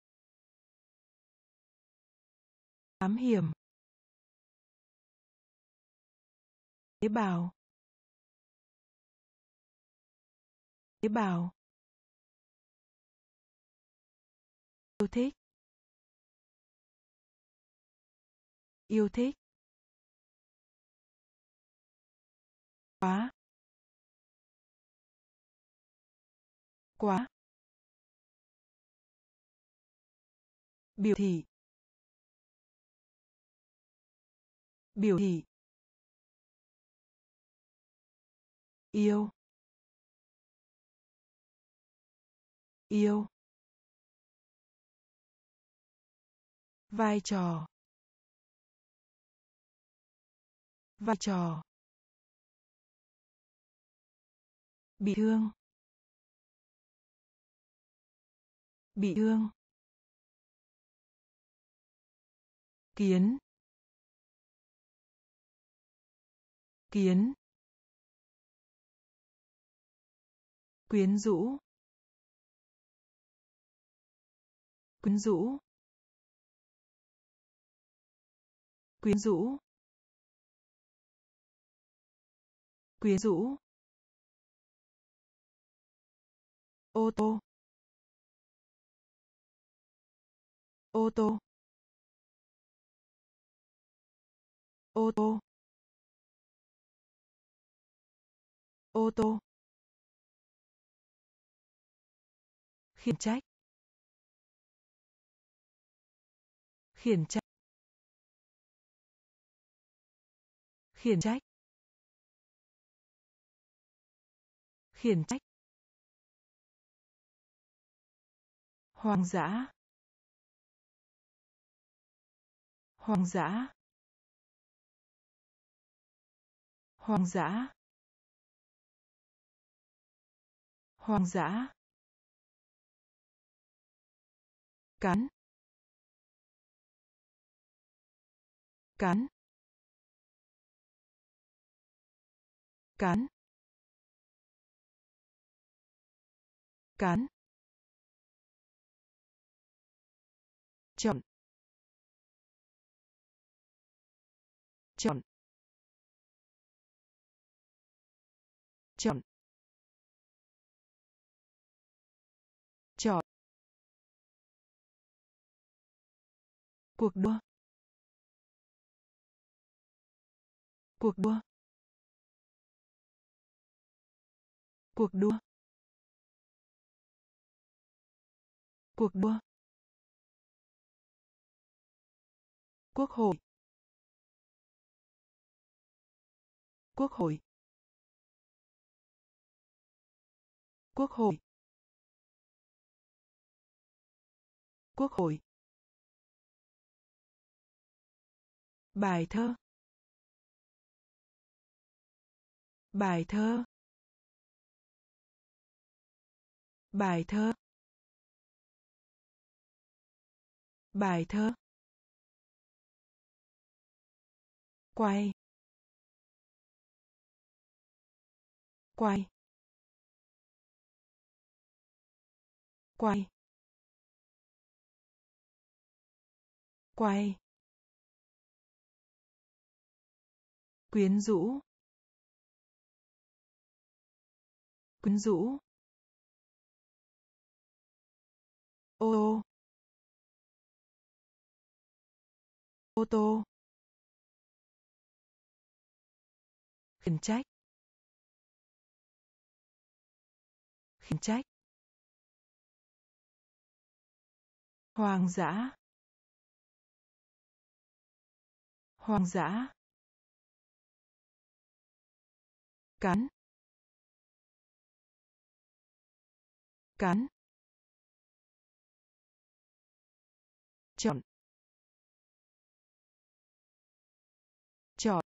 A: Thám hiểm. Tế bào. Tế bào. Yêu thích. Yêu thích. Quá. Quá. Biểu thị. Biểu thị. Yêu. Yêu. Vai trò. Vai trò. Bị thương. Bị thương. Kiến. Kiến. Quyến rũ. Quyến rũ. Quyến rũ. Quyến rũ. Ô tô. Ô tô. Ô tô. Ô tô. Khiển trách. Khiển trách. Khiển trách. Khiển trách. Hoang dã. Hoang dã. Hoang dã. Hoang dã. Cắn. Cắn. Cắn. Cắn. Chọn. Chọn. Chọn. Chọn. Cuộc đua. Cuộc đua. Cuộc đua. Cuộc đua. Quốc hội. Quốc hội. Quốc hội. Quốc hội. Bài thơ. Bài thơ. Bài thơ. Bài thơ. Quay. Quay. Quay. Quay. Quyến rũ. Quyến rũ. Ô tô. Ô tô. Khiển trách. Khiển trách. Hoang dã. Hoang dã. Cắn. Cắn. Chọn. Chọn.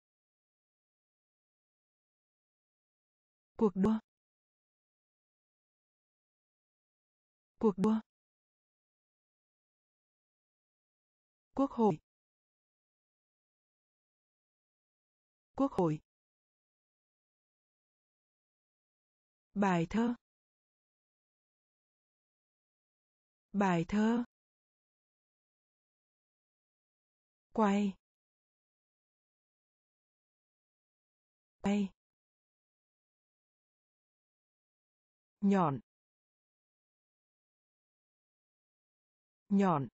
A: Cuộc đua. Cuộc đua. Quốc hội. Quốc hội. Bài thơ. Bài thơ. Quay. Quay. Nhọn. Nhọn.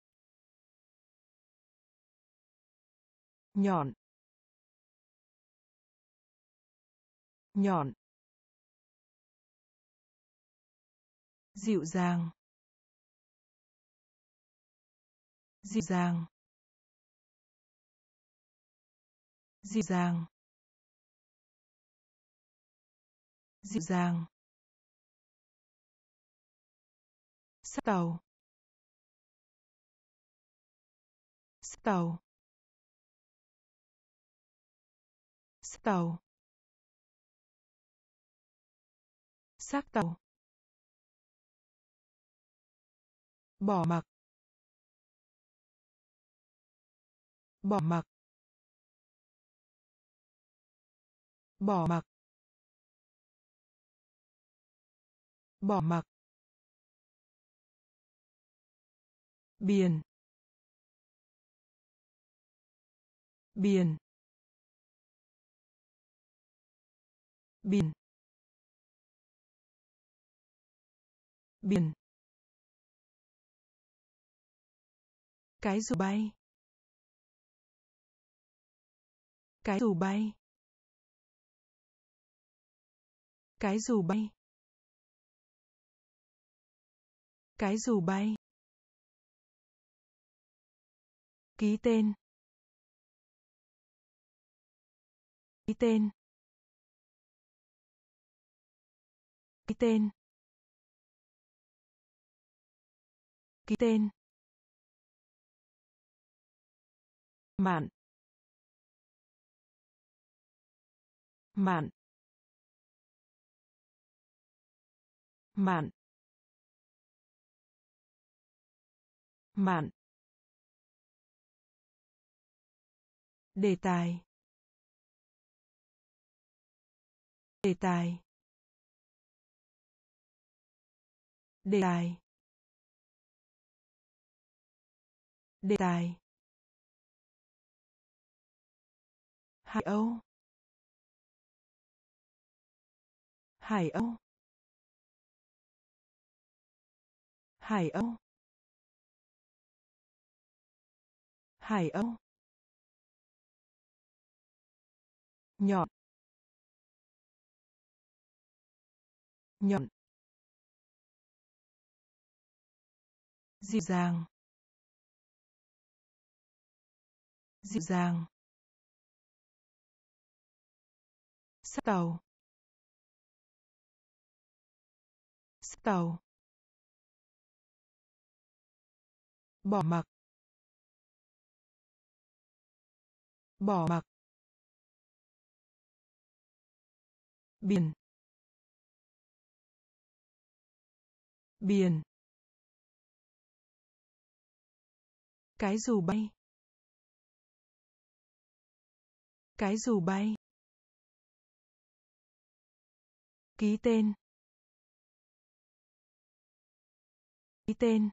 A: Nhọn. Nhọn. Dịu dàng. Dịu dàng. Dịu dàng. Dịu dàng. Xác tàu. Xác tàu. Xác tàu. Xác tàu. Bỏ mặc. Bỏ mặc. Bỏ mặc. Bỏ mặc. Biển. Biển. Biển. Biển. Cái dù bay. Cái dù bay. Cái dù bay. Cái dù bay. Ký tên. Ký tên. Ký tên. Ký tên. Mạn. Mạn. Mạn. Mạn. Đề tài. Đề tài. Đề tài. Đề tài. Hải Âu. Hải Âu. Hải Âu. Hải Âu. Nhọn. Nhọn. Dịu dàng. Dịu dàng. Xác tàu. tàu, bỏ mặc, bỏ mặc, biển, biển, cái dù bay, cái dù bay, ký tên, ký tên,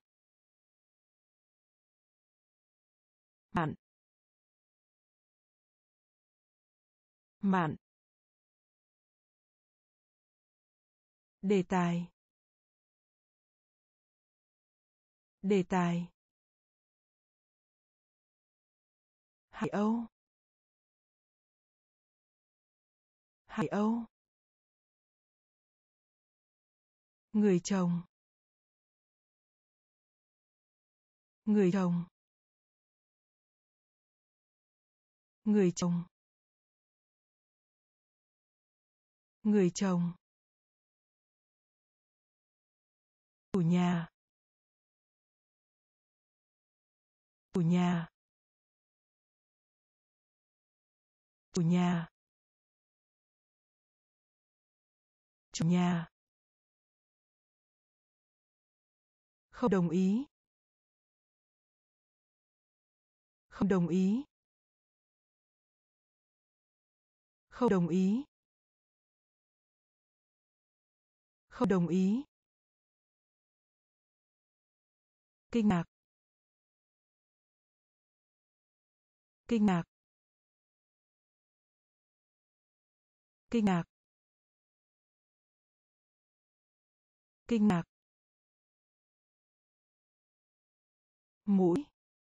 A: mạn, mạn, đề tài, đề tài, Hải Âu, Hải Âu, người chồng, người chồng, người chồng, người chồng, chủ nhà, chủ nhà, chủ nhà, chủ nhà, không đồng ý, không đồng ý, không đồng ý, không đồng ý, kinh ngạc, kinh ngạc, kinh ngạc, kinh ngạc, mũi,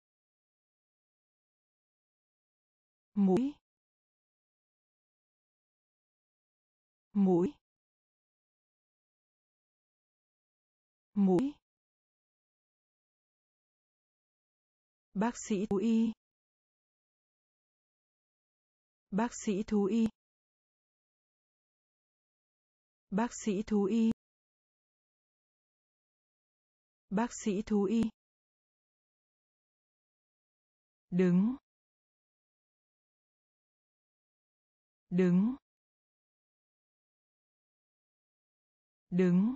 A: mũi, mũi, mũi, bác sĩ thú y, bác sĩ thú y, bác sĩ thú y, bác sĩ thú y, đứng, đứng, đứng,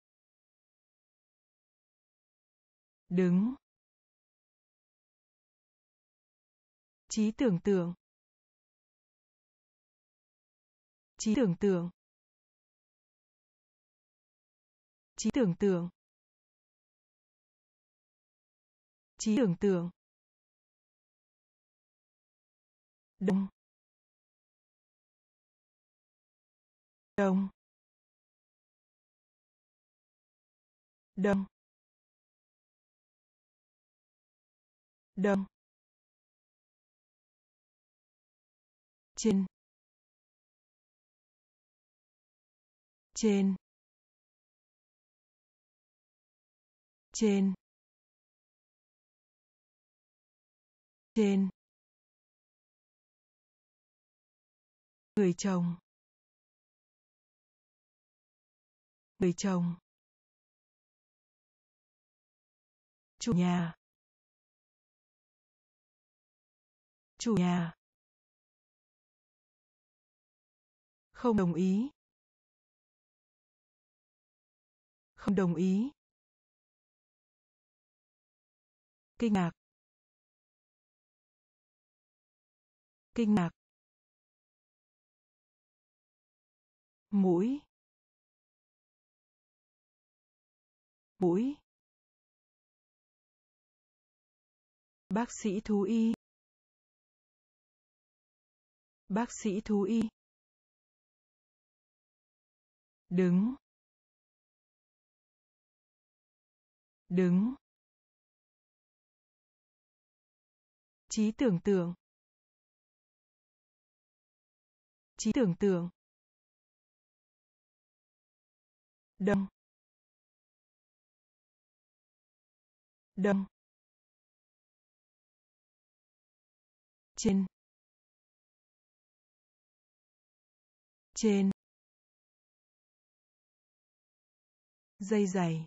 A: đứng, trí tưởng tượng, trí tưởng tượng, trí tưởng tượng, trí tưởng tượng, đông, đông, đông, đông, trên, trên, trên, trên, người chồng, người chồng, chủ nhà, chủ nhà, không đồng ý, không đồng ý, kinh ngạc, kinh ngạc, mũi, mũi, bác sĩ thú y, bác sĩ thú y, đứng, đứng, trí tưởng tượng, trí tưởng tượng, đông, đông, trên, trên, Dây giày.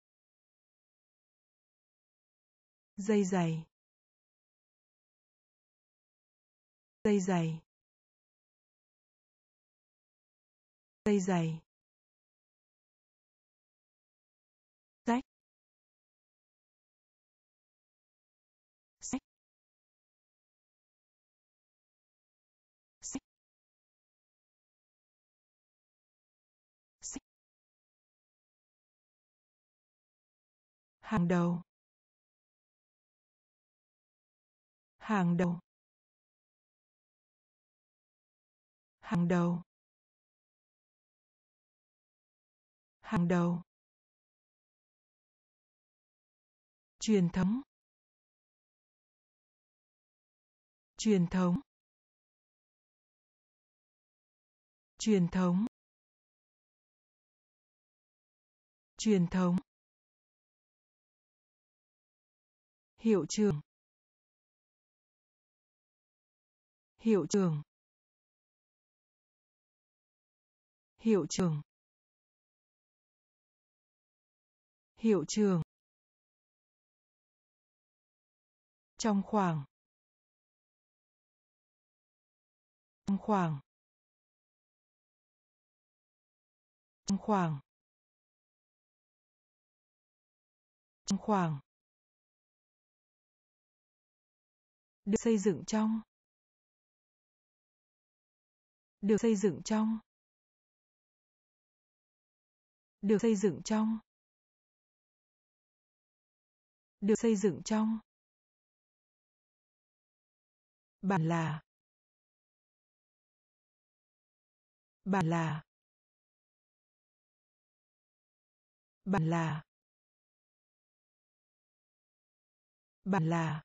A: Dây giày. Dây giày. Dây giày. Sách. Sách. Sách. Sách. Hàng đầu. Hàng đầu. Hàng đầu. Hàng đầu. Truyền thống. Truyền thống. Truyền thống. Truyền thống. Hiệu trưởng. Hiệu trưởng. Hiệu trưởng. Hiệu trưởng. Trong khoảng. Trong khoảng. Trong khoảng. Trong khoảng. Được xây dựng trong. Được xây dựng trong. Được xây dựng trong. Được xây dựng trong. Bản là. Bản là. Bản là. Bản là.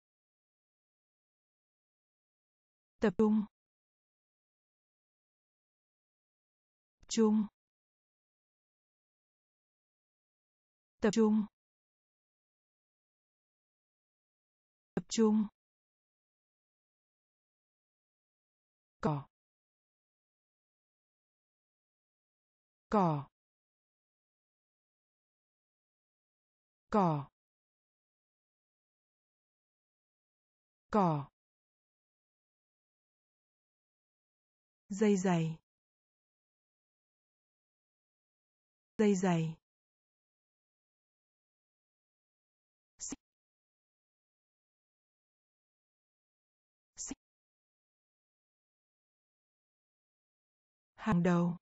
A: Tập trung. Trung. Tập trung. Tập trung. Cỏ. Cỏ. Cỏ. Cỏ. Dây giày. Dây giày. Xích. Xích. Hàng đầu.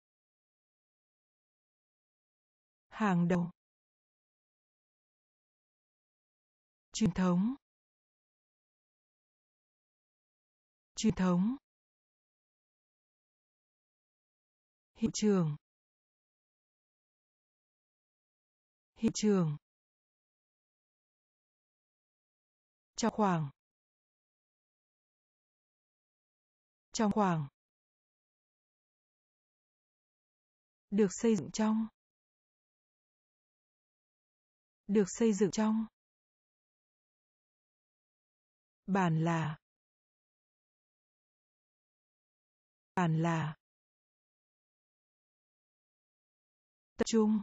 A: Hàng đầu. Truyền thống. Truyền thống. Hiệu trưởng. Hiệu trưởng. Trong khoảng. Trong khoảng. Được xây dựng trong. Được xây dựng trong. Bản là. Bản là. Tập trung.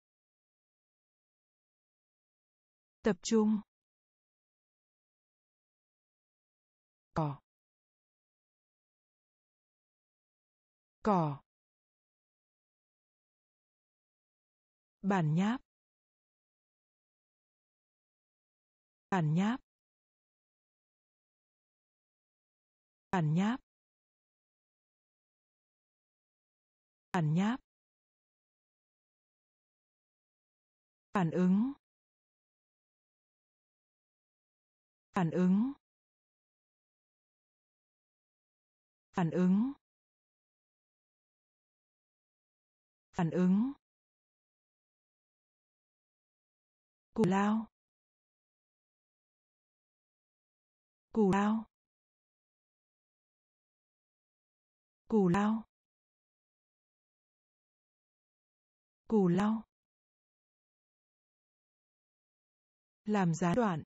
A: Tập trung. Cỏ. Cỏ. Bản nháp. Bản nháp. Bản nháp. Bản nháp. Phản ứng. Phản ứng. Phản ứng. Phản ứng. Cù lao. Cù lao. Cù lao. Cù lao. Làm gián đoạn.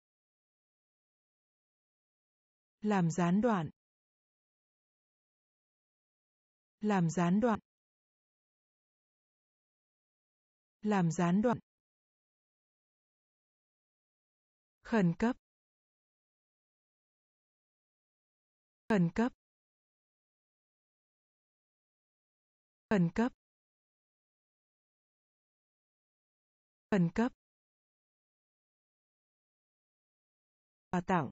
A: Làm gián đoạn. Làm gián đoạn. Làm gián đoạn. Khẩn cấp. Khẩn cấp. Khẩn cấp. Khẩn cấp. Quà tặng.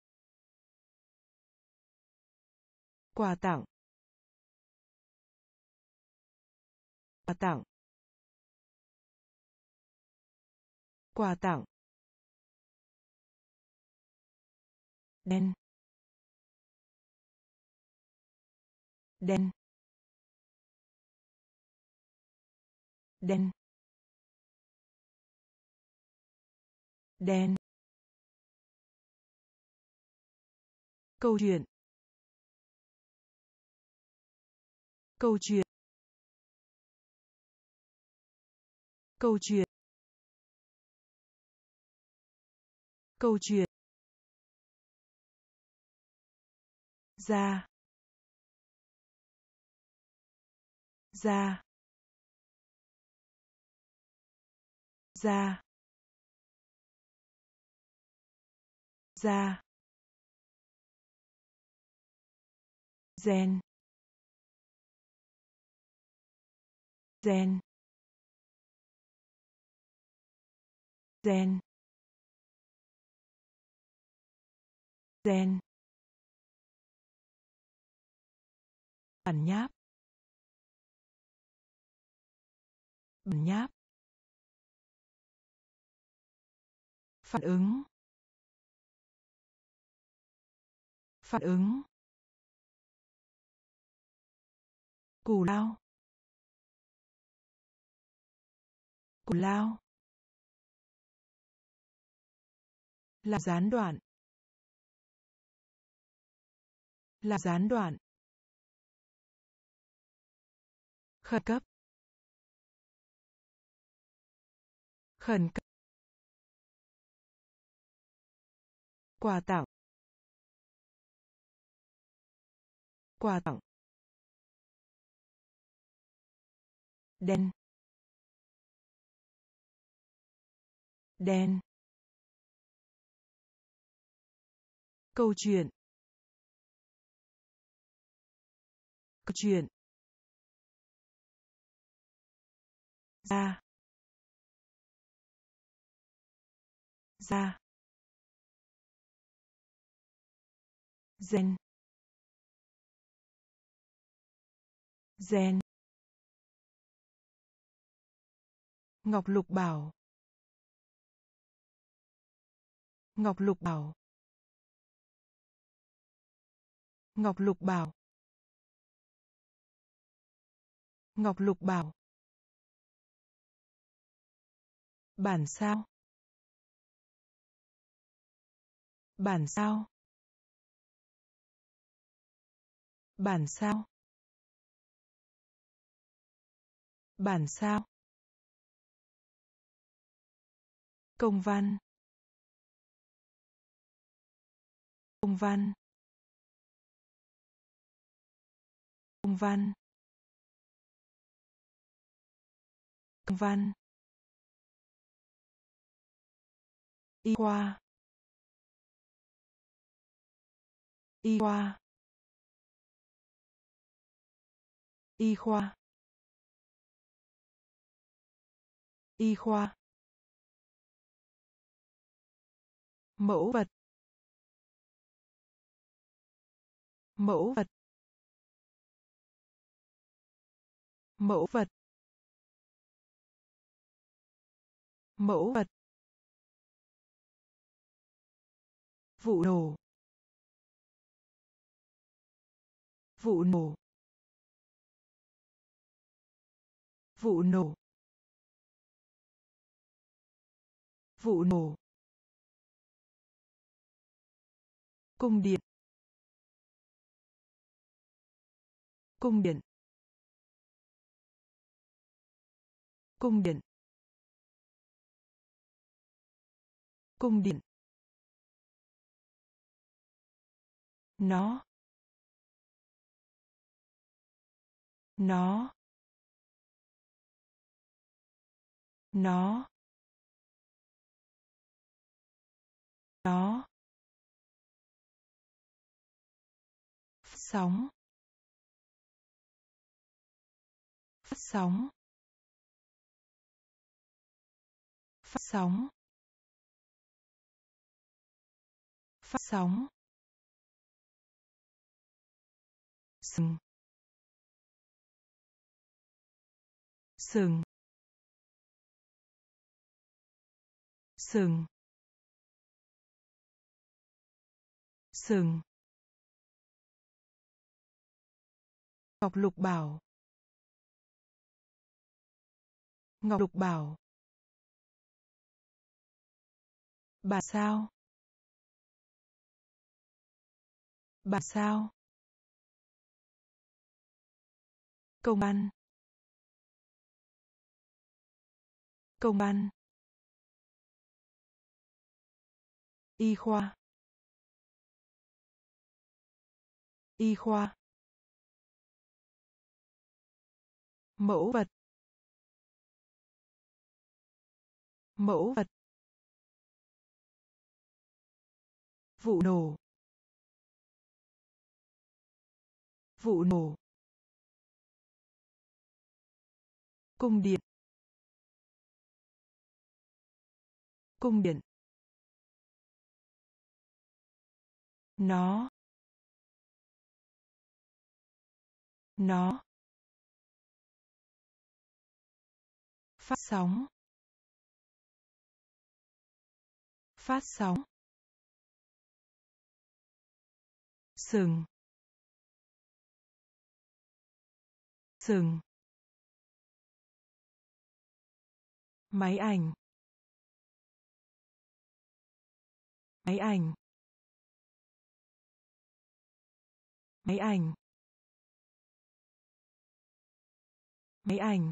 A: Quà tặng. Quà tặng. Quà tặng. Đen. Đen. Đen. Đen. Câu chuyện. Câu chuyện. Câu chuyện. Câu chuyện. Ra. Ra. Ra. Ra. Gen. Gen. Gen. Gen. Bản nháp. Bản nháp. Phản ứng. Phản ứng. Cù lao. Cù lao. Làm gián đoạn. Làm gián đoạn. Khẩn cấp. Khẩn cấp. Quà tặng. Quà tặng. Đen. Đen. Câu chuyện. Câu chuyện. Ra. Ra. Gen. Gen. Ngọc Lục Bảo. Ngọc Lục Bảo. Ngọc Lục Bảo. Ngọc Lục Bảo. Bản sao. Bản sao. Bản sao. Bản sao. Công văn. Công văn. Công văn. Công văn. Y khoa. Y khoa. Y khoa. Y khoa. Mẫu vật. Mẫu vật. Mẫu vật. Mẫu vật. Vụ nổ. Vụ nổ. Vụ nổ. Vụ nổ. Cung điện. Cung điện. Cung điện. Cung điện. Nó. Nó. nó nó phát sóng phát sóng phát sóng phát sóng sừng sừng sừng sừng Ngọc Lục Bảo Ngọc Lục Bảo Bà sao Bà sao Công ăn Công ăn Y khoa Y khoa Mẫu vật Mẫu vật Vụ nổ Vụ nổ Cung điện Cung điện nó nó phát sóng phát sóng sừng sừng Máy ảnh Máy ảnh Máy ảnh Máy ảnh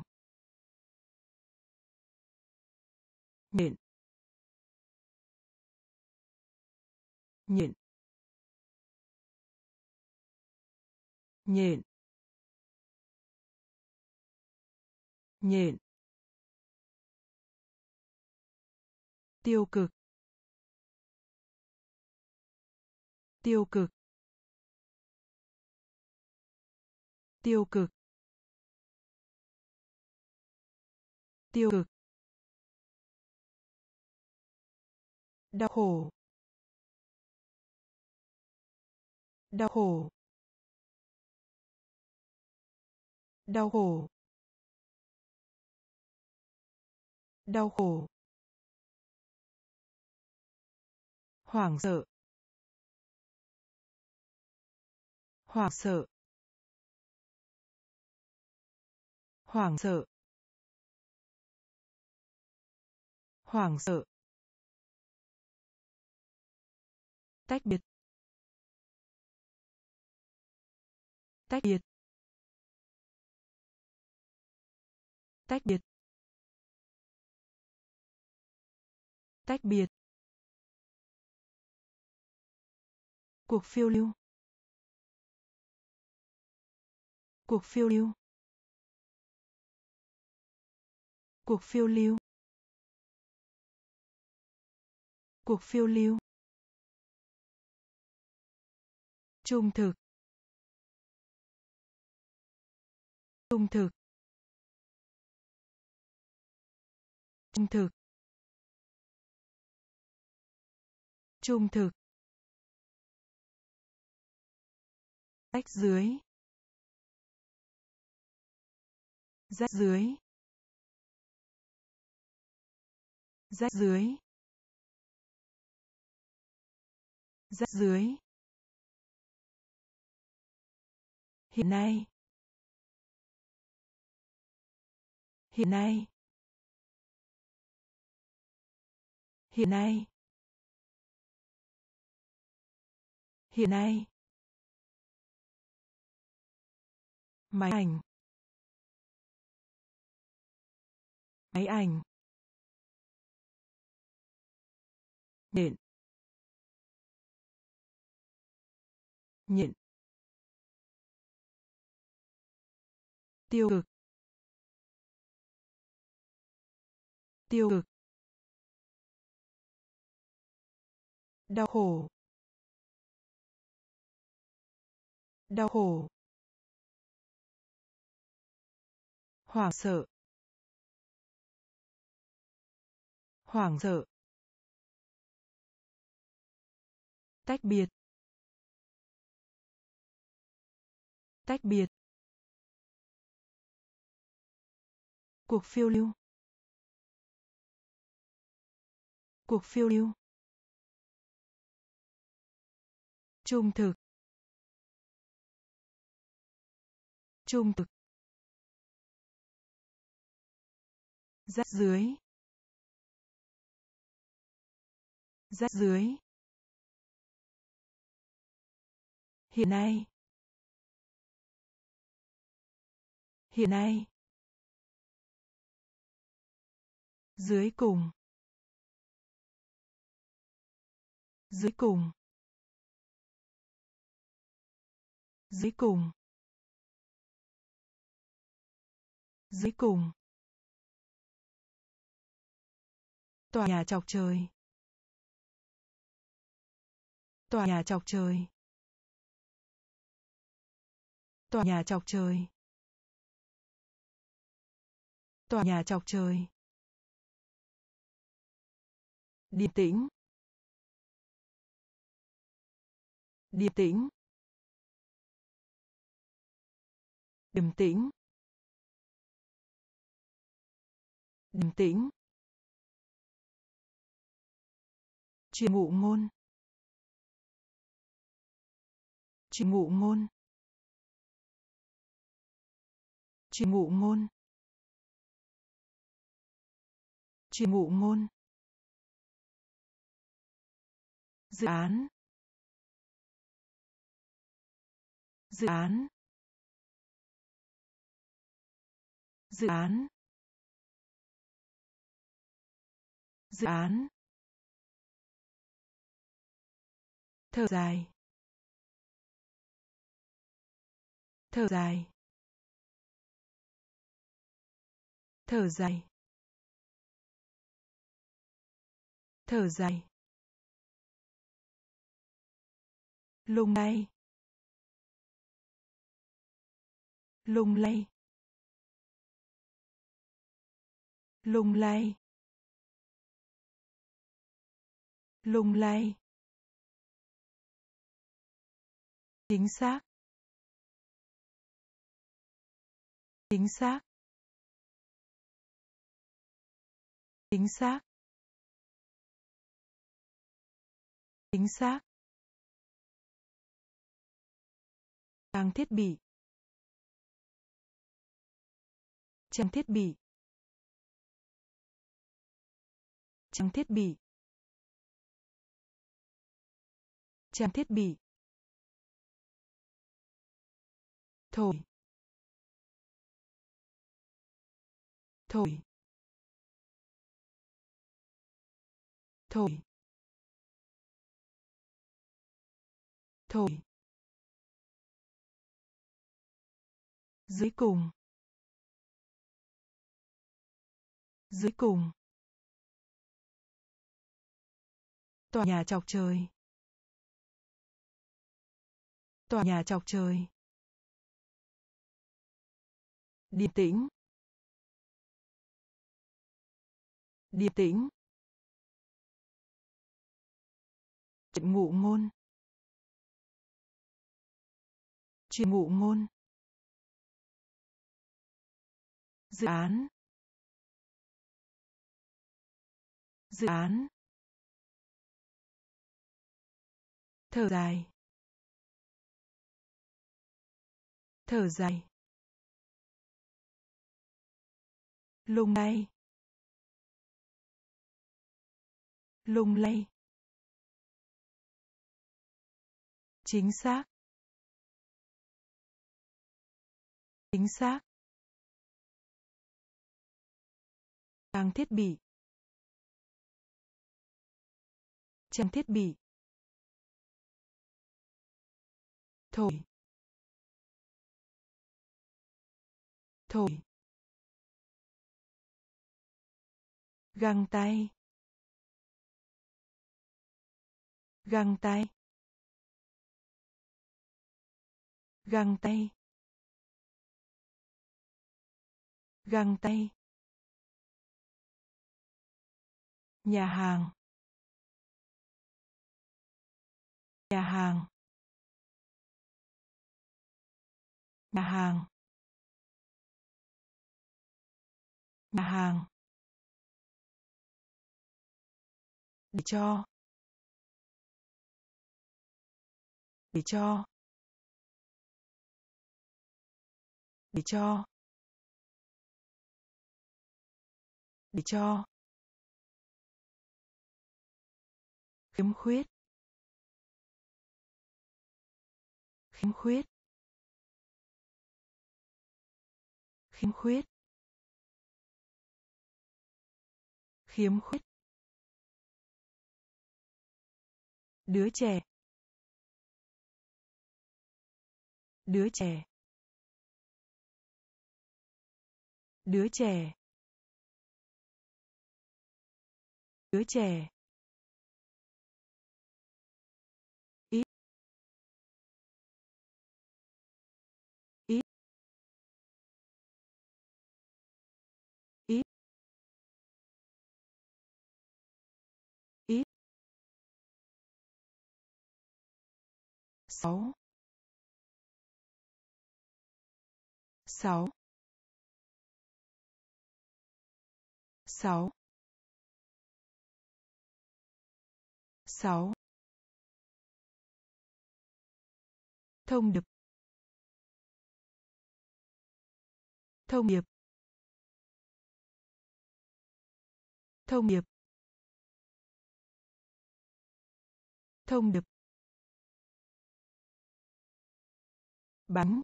A: Nhện Nhện Nhện Nhện Tiêu cực Tiêu cực Tiêu cực Tiêu cực Đau khổ Đau khổ Đau khổ Đau khổ Hoảng sợ Hoảng sợ Hoảng sợ Hoảng sợ Tách biệt Tách biệt Tách biệt Tách biệt Cuộc phiêu lưu Cuộc phiêu lưu Cuộc phiêu lưu Cuộc phiêu lưu Trung thực Trung thực Trung thực Trung thực Rách dưới Rách dưới Rách dưới Rách dưới Hiện nay Hiện nay Hiện nay Hiện nay Máy ảnh Máy ảnh Nhện Nhện Tiêu cực tiêu cực, đau khổ, đau khổ, hoảng sợ, hoảng sợ, tách biệt, tách biệt, cuộc phiêu lưu, cuộc phiêu lưu, trung thực, trung thực, rách dưới, rách dưới, hiện nay, hiện nay, dưới cùng, dưới cùng, dưới cùng, dưới cùng, tòa nhà chọc trời, tòa nhà chọc trời, tòa nhà chọc trời, tòa nhà chọc trời, điềm tĩnh, điềm tĩnh, điềm tĩnh, điềm tĩnh, truyền ngụ ngôn, truyền ngụ ngôn, truyền ngụ ngôn, truyền ngụ ngôn, dự án, dự án, dự án, dự án, thở dài, thở dài, thở dài, thở dài, lung lay, lung lay, lung lay, lung lay, chính xác, chính xác, chính xác, chính xác, trang thiết bị, trang thiết bị, trang thiết bị, trang thiết bị, thổi, thổi, thổi, thổi, dưới cùng, dưới cùng, tòa nhà chọc trời, tòa nhà chọc trời, điềm tĩnh, điềm tĩnh, truyền ngụ ngôn, truyền ngụ ngôn, dự án, dự án, thở dài, thở dài, lung lay, lung lay, chính xác, chính xác, trang thiết bị, trang thiết bị, thổi, thổi, Găng tay. Găng tay. Găng tay. Găng tay. Nhà hàng. Nhà hàng. Nhà hàng. Nhà hàng. Để cho. Để cho. Để cho. Để cho. Khiếm khuyết. Khiếm khuyết. Khiếm khuyết. Khiếm khuyết. Đứa trẻ. Đứa trẻ. Đứa trẻ. Đứa trẻ. Ít. Ít. Ít. Ít. Sáu. Sáu. Sáu. Sáu. Thông điệp. Thông điệp. Thông điệp. Thông điệp. Bánh.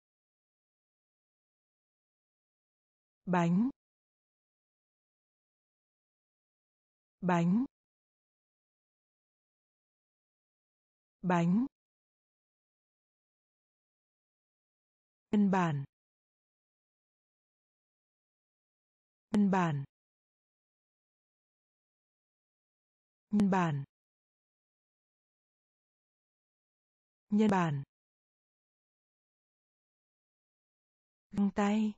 A: Bánh. Bánh. Bánh. Nhân bản. Nhân bản. Nhân bản. Nhân bản. Găng tay.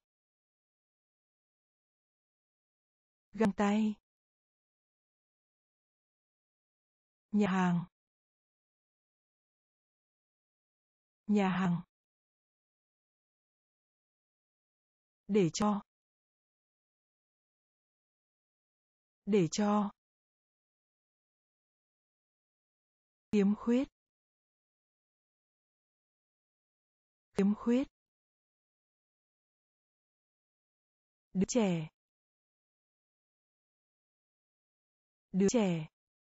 A: Găng tay. Nhà hàng. Nhà hàng. Để cho. Để cho. Khiếm khuyết. Khiếm khuyết. Đứa trẻ. Đứa trẻ.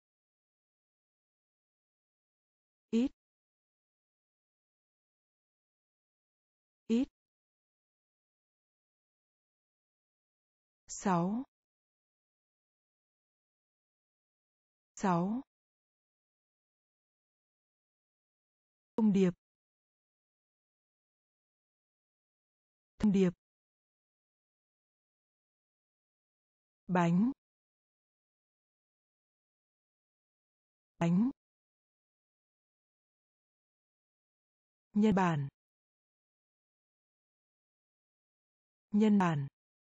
A: Ít. Ít. Sáu. Sáu. Thông điệp. Thông điệp. Bánh. Bánh. Nhân bản. Nhân bản.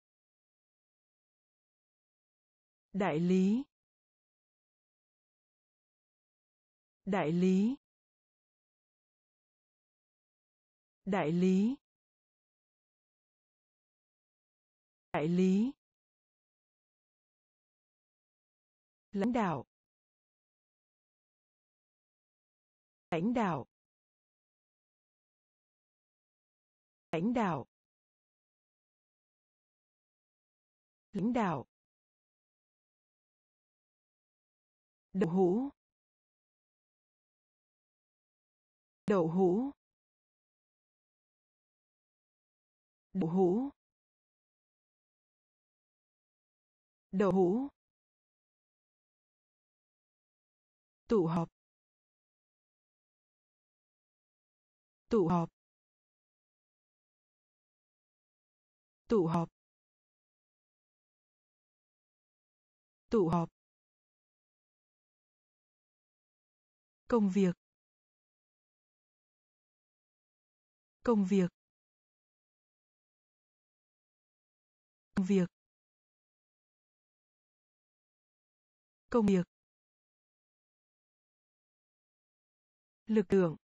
A: Đại lý. Đại lý. Đại lý. Đại lý. Lãnh đạo. Lãnh đạo. Lãnh đạo. Lãnh đạo. Đậu hũ. Đậu hũ. Đậu hũ. Đậu hũ. Tụ họp. Tụ họp. Tụ họp. Tụ họp. Công việc. Công việc. Công việc. Công việc. Lực lượng.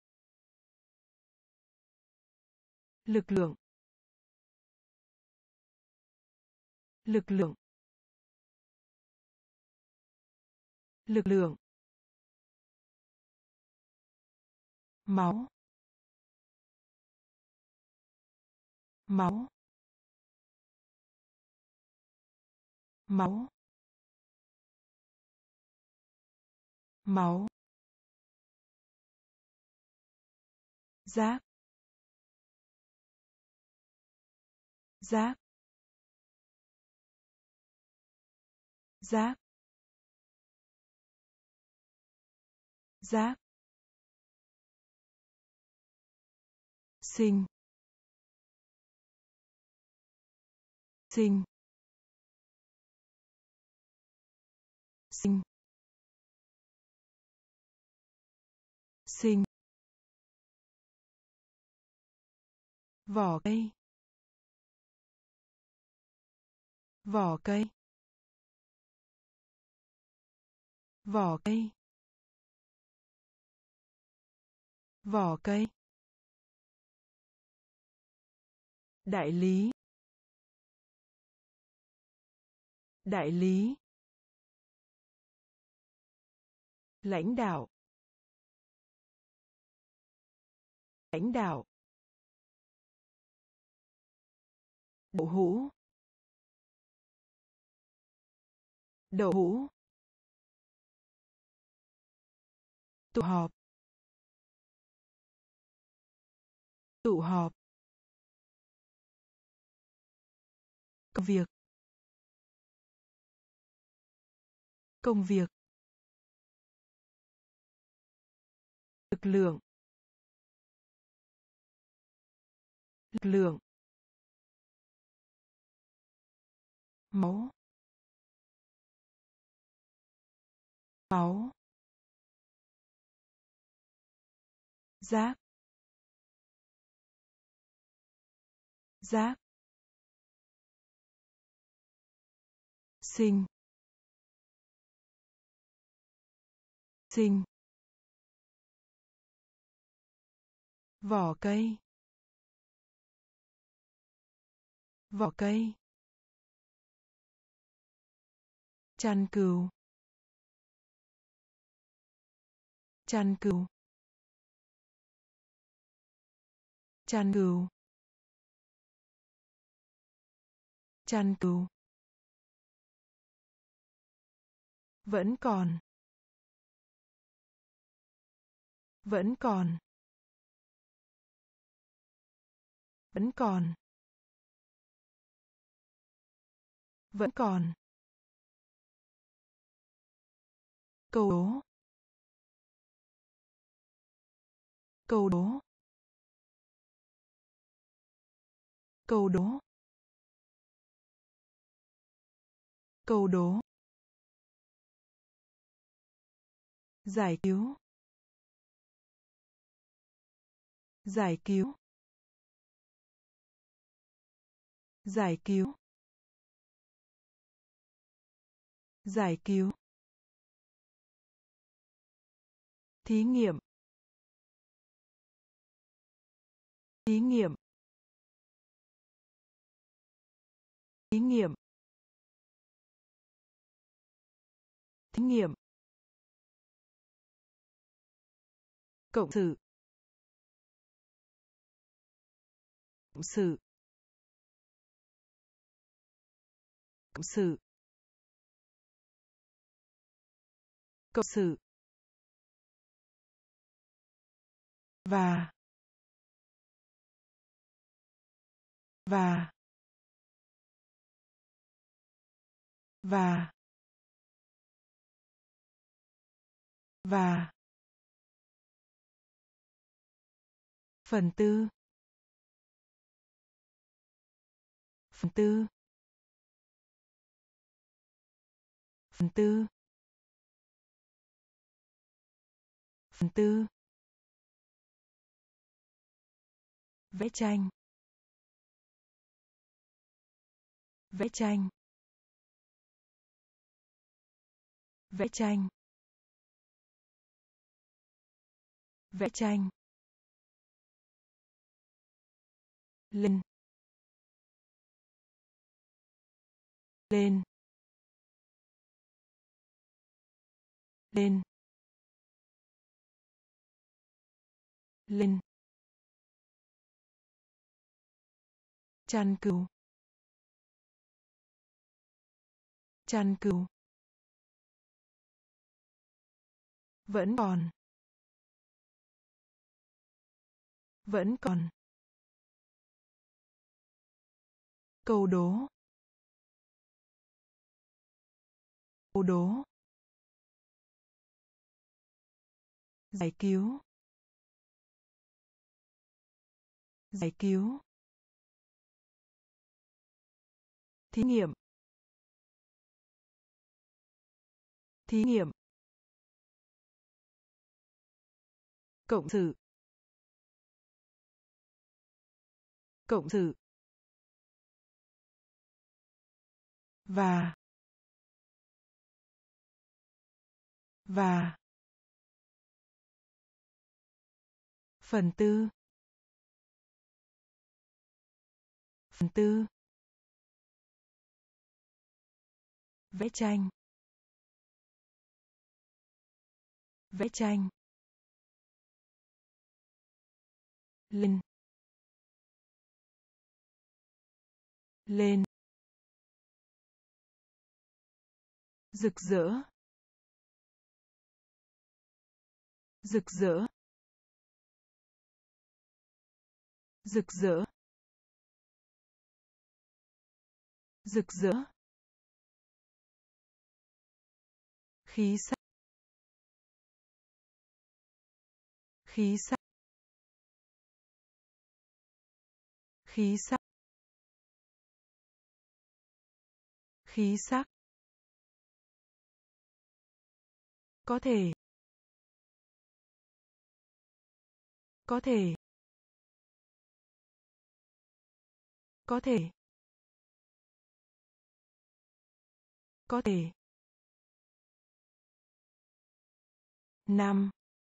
A: Lực lượng. Lực lượng. Lực lượng. Máu. Máu. Máu. Máu. Giác. Giác. Giác. Giác. Sinh. Sinh. Sinh. Sinh. Vỏ cây. Vỏ cây. Vỏ cây. Vỏ cây. Đại lý. Đại lý. Lãnh đạo. Lãnh đạo. Đậu hũ. Đậu hũ. Tụ họp. Tụ họp. Công việc. Công việc. Lực lượng. Lực lượng. Máu. Máu. Giác. Giác. Sinh. Sinh. Vỏ cây. Vỏ cây. Chăn cừu. Chăn cừu. Chăn cừu. Chăn cừu. Vẫn còn. Vẫn còn. Vẫn còn. Vẫn còn. Câu đố. Câu đố. Câu đố. Câu đố. Giải cứu. Giải cứu. Giải cứu. Giải cứu. Thí nghiệm. Thí nghiệm. Thí nghiệm. Thí nghiệm. Cộng sự. Cộng sự. Cộng sự. Cộng sự. Và. Và. Và. Và. Phần tư. Phần tư. Phần tư. Phần tư. Vẽ tranh. Vẽ tranh. Vẽ tranh. Vẽ tranh. Lên. Lên. Lên. Lên. Chăn cừu. Chăn cừu. Vẫn còn. Vẫn còn. Câu đố. Câu đố. Giải cứu. Giải cứu. Thí nghiệm. Thí nghiệm. Cộng sự. Cộng sự. Và. Và. Phần tư. Phần tư. Vẽ tranh. Vẽ tranh. Lên. Lên. Rực rỡ. Rực rỡ. Rực rỡ. Rực rỡ. Khí sắc. Khí sắc. Khí sắc. Khí sắc. Có thể. Có thể. Có thể. Có thể. Năm.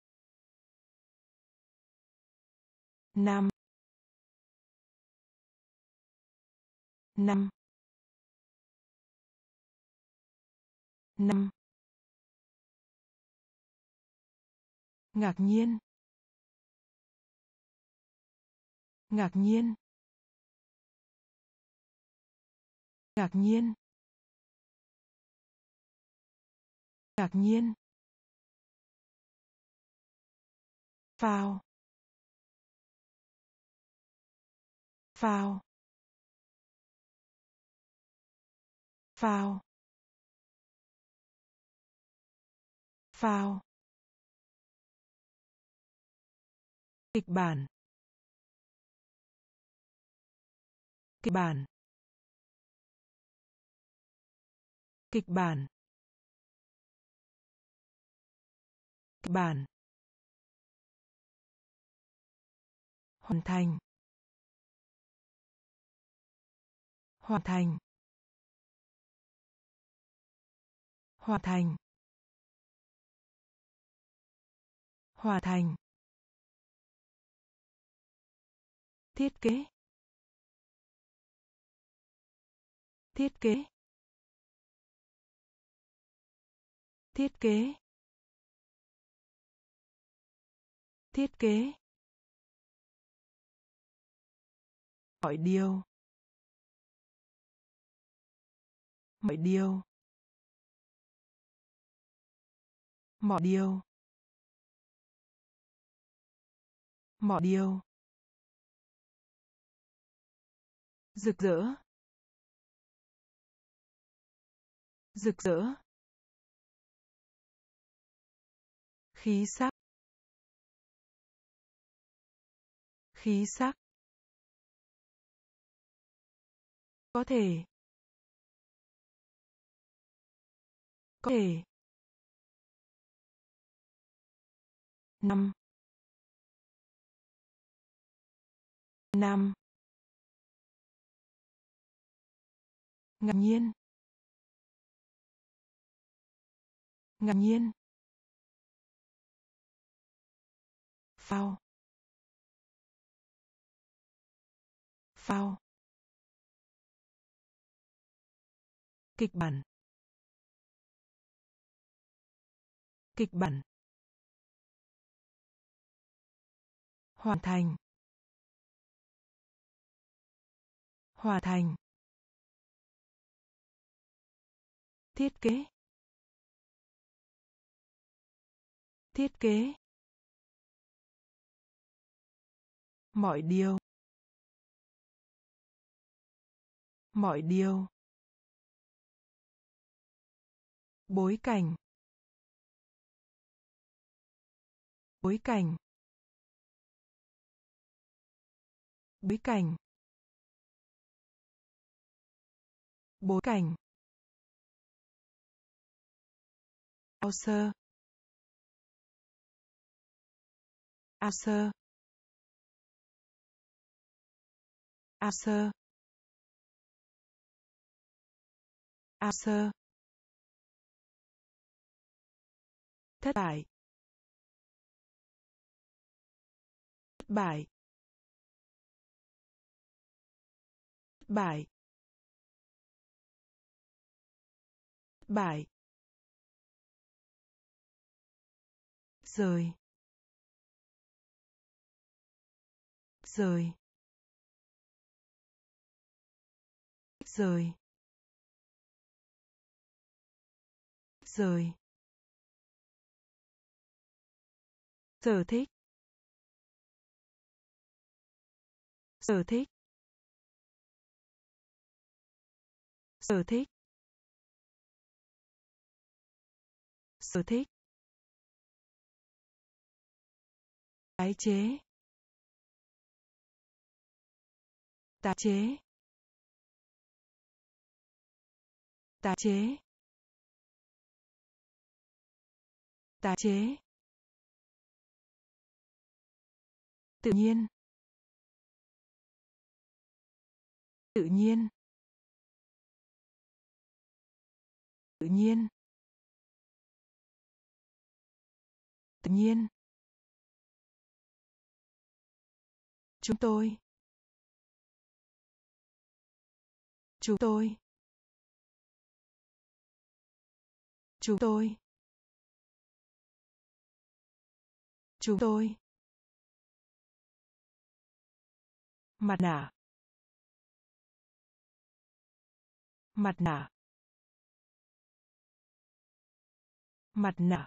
A: Năm. Năm. Năm. Ngạc nhiên. Ngạc nhiên. Ngạc nhiên. Ngạc nhiên. Phao. Phao. Phao. Phao. Kịch bản. Kịch bản. Kịch bản. Kịch bản. Hoàn thành. Hoàn thành. Hoàn thành. Hoàn thành. Thiết kế. Thiết kế. Thiết kế. Thiết kế. Mọi điều. Mọi điều. Mọi điều. Mọi điều. Rực rỡ. Rực rỡ. Khí sắc. Khí sắc. Có thể. Có thể. Năm. Năm. Ngạc nhiên. Ngạc nhiên. Phao. Phao. Kịch bản. Kịch bản. Hoàn thành. Hoàn thành. Thiết kế. Thiết kế. Mọi điều. Mọi điều. Bối cảnh. Bối cảnh. Bối cảnh. Bối cảnh. Ao sơ. Ao sơ. Ao sơ. Ao sơ. Thất bại. Thất bại. Thất bại. Thất bại. Rời. Rời. Rời. Rời. Sở thích. Sở thích. Sở thích. Sở thích. Tái chế. Tái chế. Tái chế. Tái chế. Tự nhiên. Tự nhiên. Tự nhiên. Tự nhiên. Chúng tôi. Chúng tôi. Chúng tôi. Chúng tôi. Mặt nạ. Mặt nạ. Mặt nạ.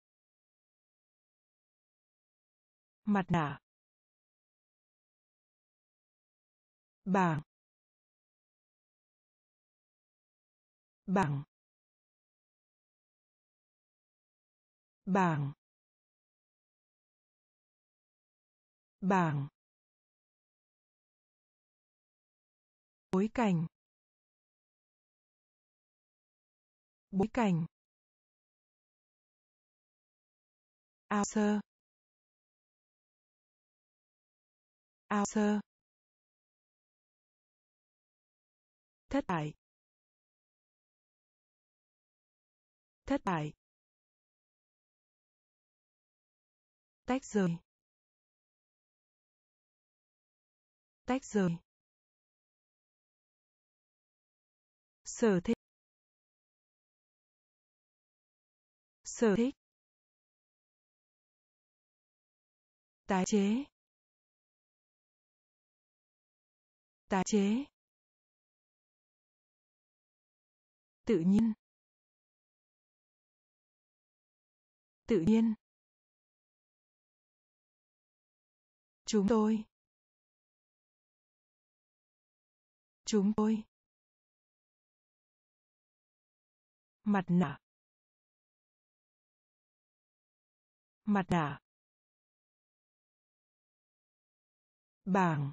A: Mặt nạ. Bảng. Bảng. Bảng. Bảng. Bối cảnh. Bối cảnh. Ao sơ. Ao sơ. Thất bại. Thất bại. Tách rời. Tách rời. Sở thích. Sở thích. Tái chế. Tái chế. Tự nhiên. Tự nhiên. Chúng tôi. Chúng tôi. Mặt nạ. Mặt nạ. Bảng.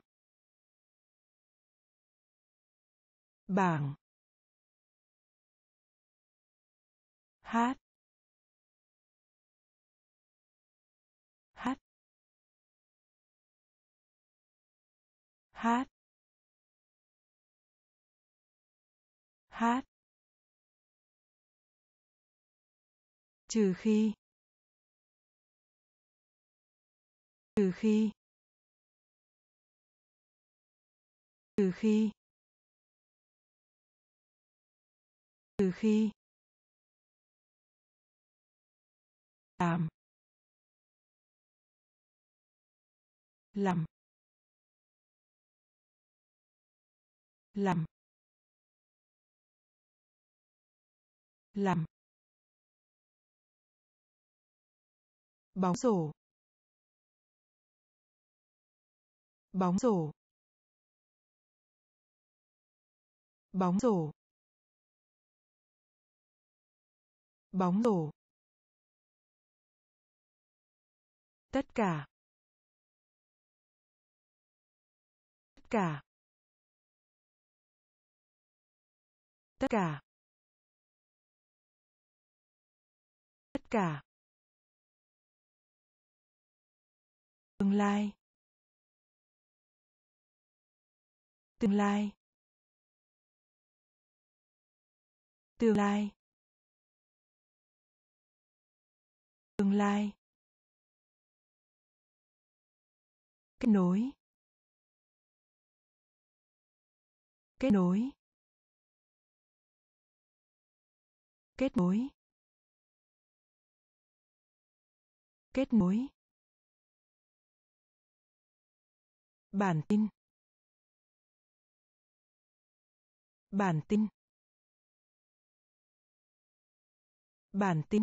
A: Bảng. hát, hát, hát, hát, trừ khi, trừ khi, trừ khi, trừ khi, làm, làm, làm, làm, bóng rổ, bóng rổ, bóng rổ, bóng rổ, tất cả, tất cả, tất cả, tất cả, tương lai, tương lai, tương lai, tương lai, kết nối, kết nối, kết nối, kết nối, bản tin, bản tin, bản tin,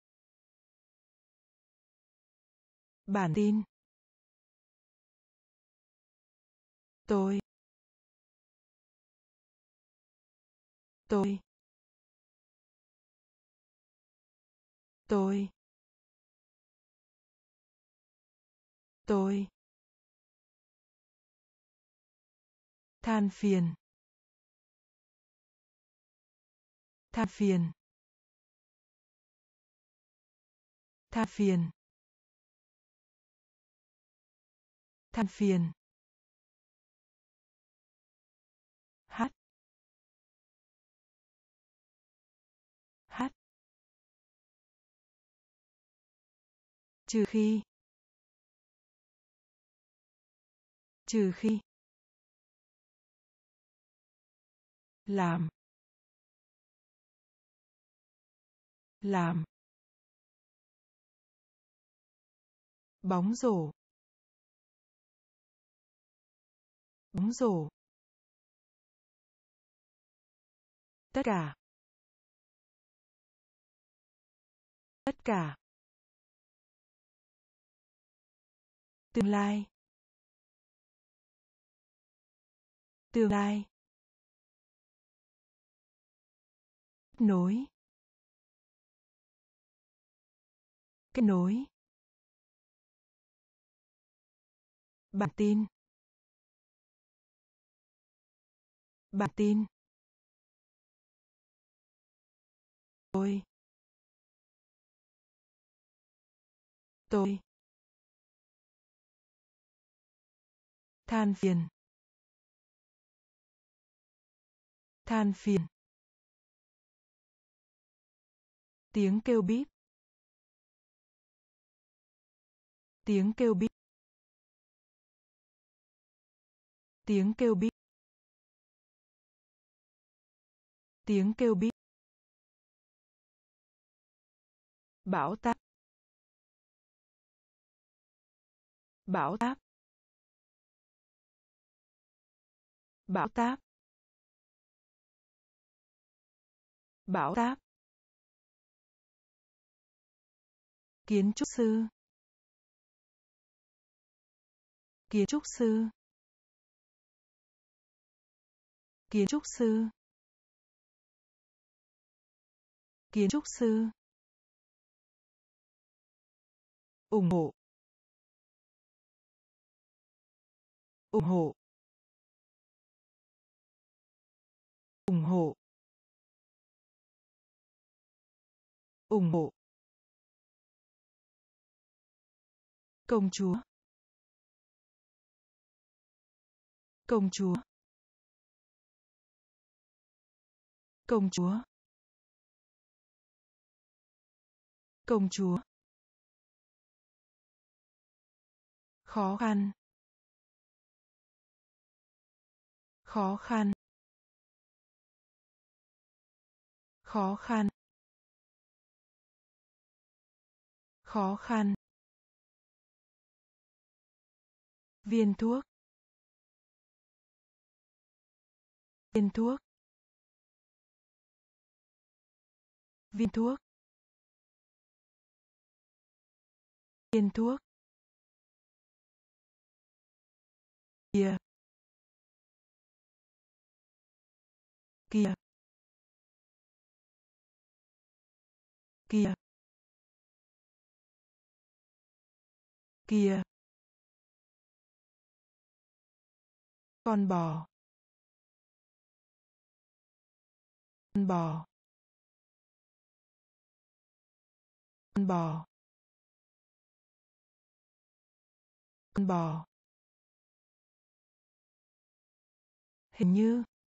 A: bản tin, tôi, tôi, tôi, tôi, than phiền, than phiền, than phiền, than phiền, hát, hát, trừ khi, trừ khi, làm, làm, bóng rổ, bóng rổ, tất cả, tất cả, tương lai, tương lai, kết nối, kết nối, bản tin, bản tin, tôi, tôi, than phiền, than phiền, tiếng kêu bíp, tiếng kêu bíp, tiếng kêu bíp, tiếng kêu bíp, bão táp, bão táp, bão táp, bão táp, kiến trúc sư, kiến trúc sư, kiến trúc sư, kiến trúc sư, ủng hộ, ủng hộ, ủng hộ, ủng hộ, công chúa, công chúa, công chúa, công chúa, khó khăn, khó khăn, khó khăn, khó khăn, viên thuốc, viên thuốc, viên thuốc, viên thuốc, kia, kia, kia, kia, con bò, con bò, con bò, con bò, hình như,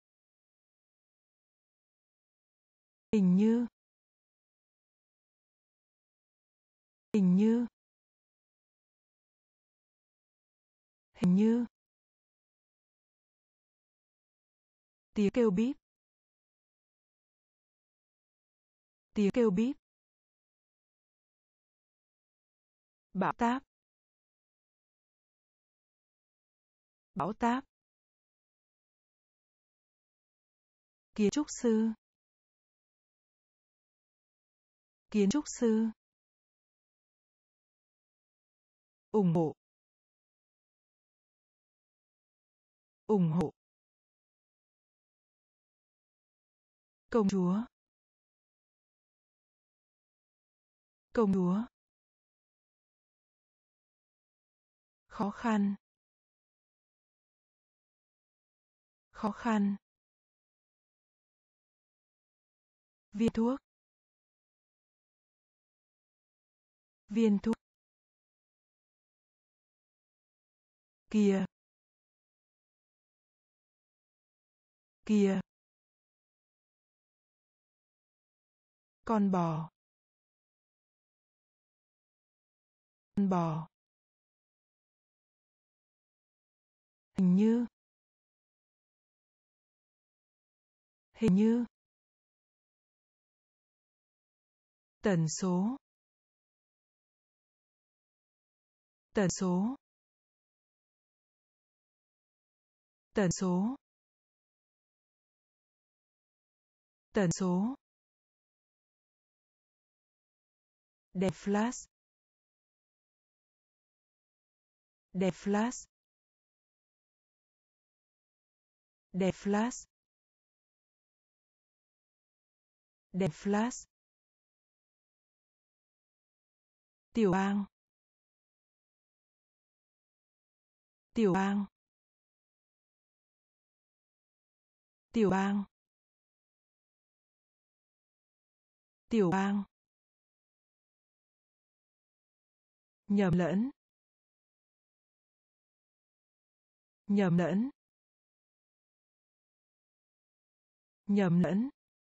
A: hình như, hình như, hình như, tiếng kêu bíp, tiếng kêu bíp, bão táp, bão táp, kiến trúc sư, kiến trúc sư, ủng hộ, ủng hộ, công chúa, công chúa, khó khăn, khó khăn, viên thuốc, viên thuốc, kia, kia, con bò, con bò, hình như, hình như, tần số, tần số, tần số, tần số, đèn flash, đèn flash, đèn flash, đèn flash, tiểu bang, tiểu bang, tiểu bang, tiểu bang, nhầm lẫn, nhầm lẫn, nhầm lẫn,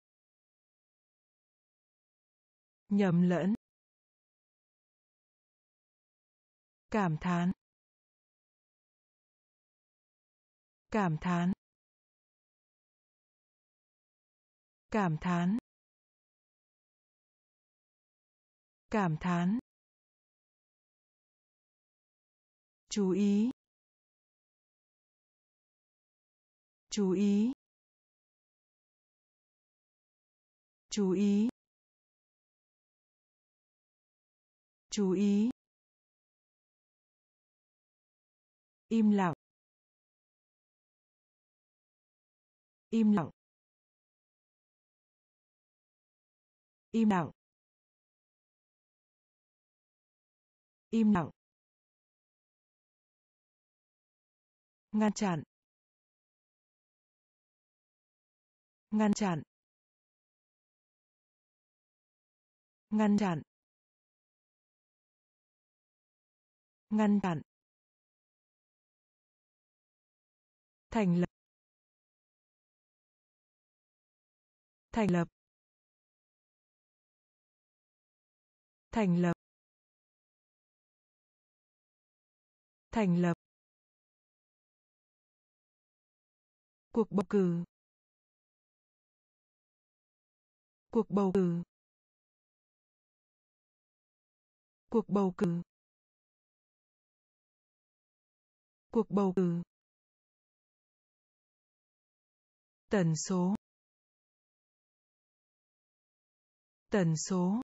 A: nhầm lẫn, cảm thán, cảm thán, cảm thán, cảm thán, chú ý, chú ý, chú ý, chú ý, im lặng, im lặng, im lặng, im lặng, ngăn chặn, ngăn chặn, ngăn chặn, ngăn chặn, thành lập, thành lập, thành lập, thành lập, cuộc bầu cử, cuộc bầu cử, cuộc bầu cử, cuộc bầu cử, tần số, tần số,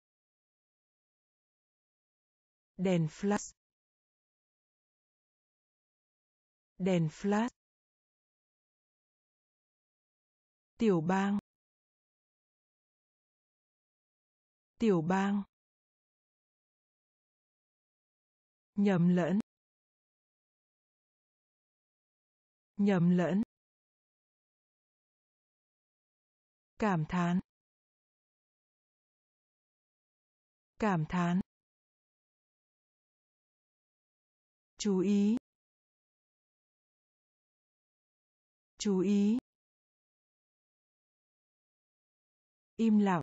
A: đèn flash, đèn flash, tiểu bang, tiểu bang, nhầm lẫn, nhầm lẫn, cảm thán, cảm thán, chú ý, chú ý, im lặng,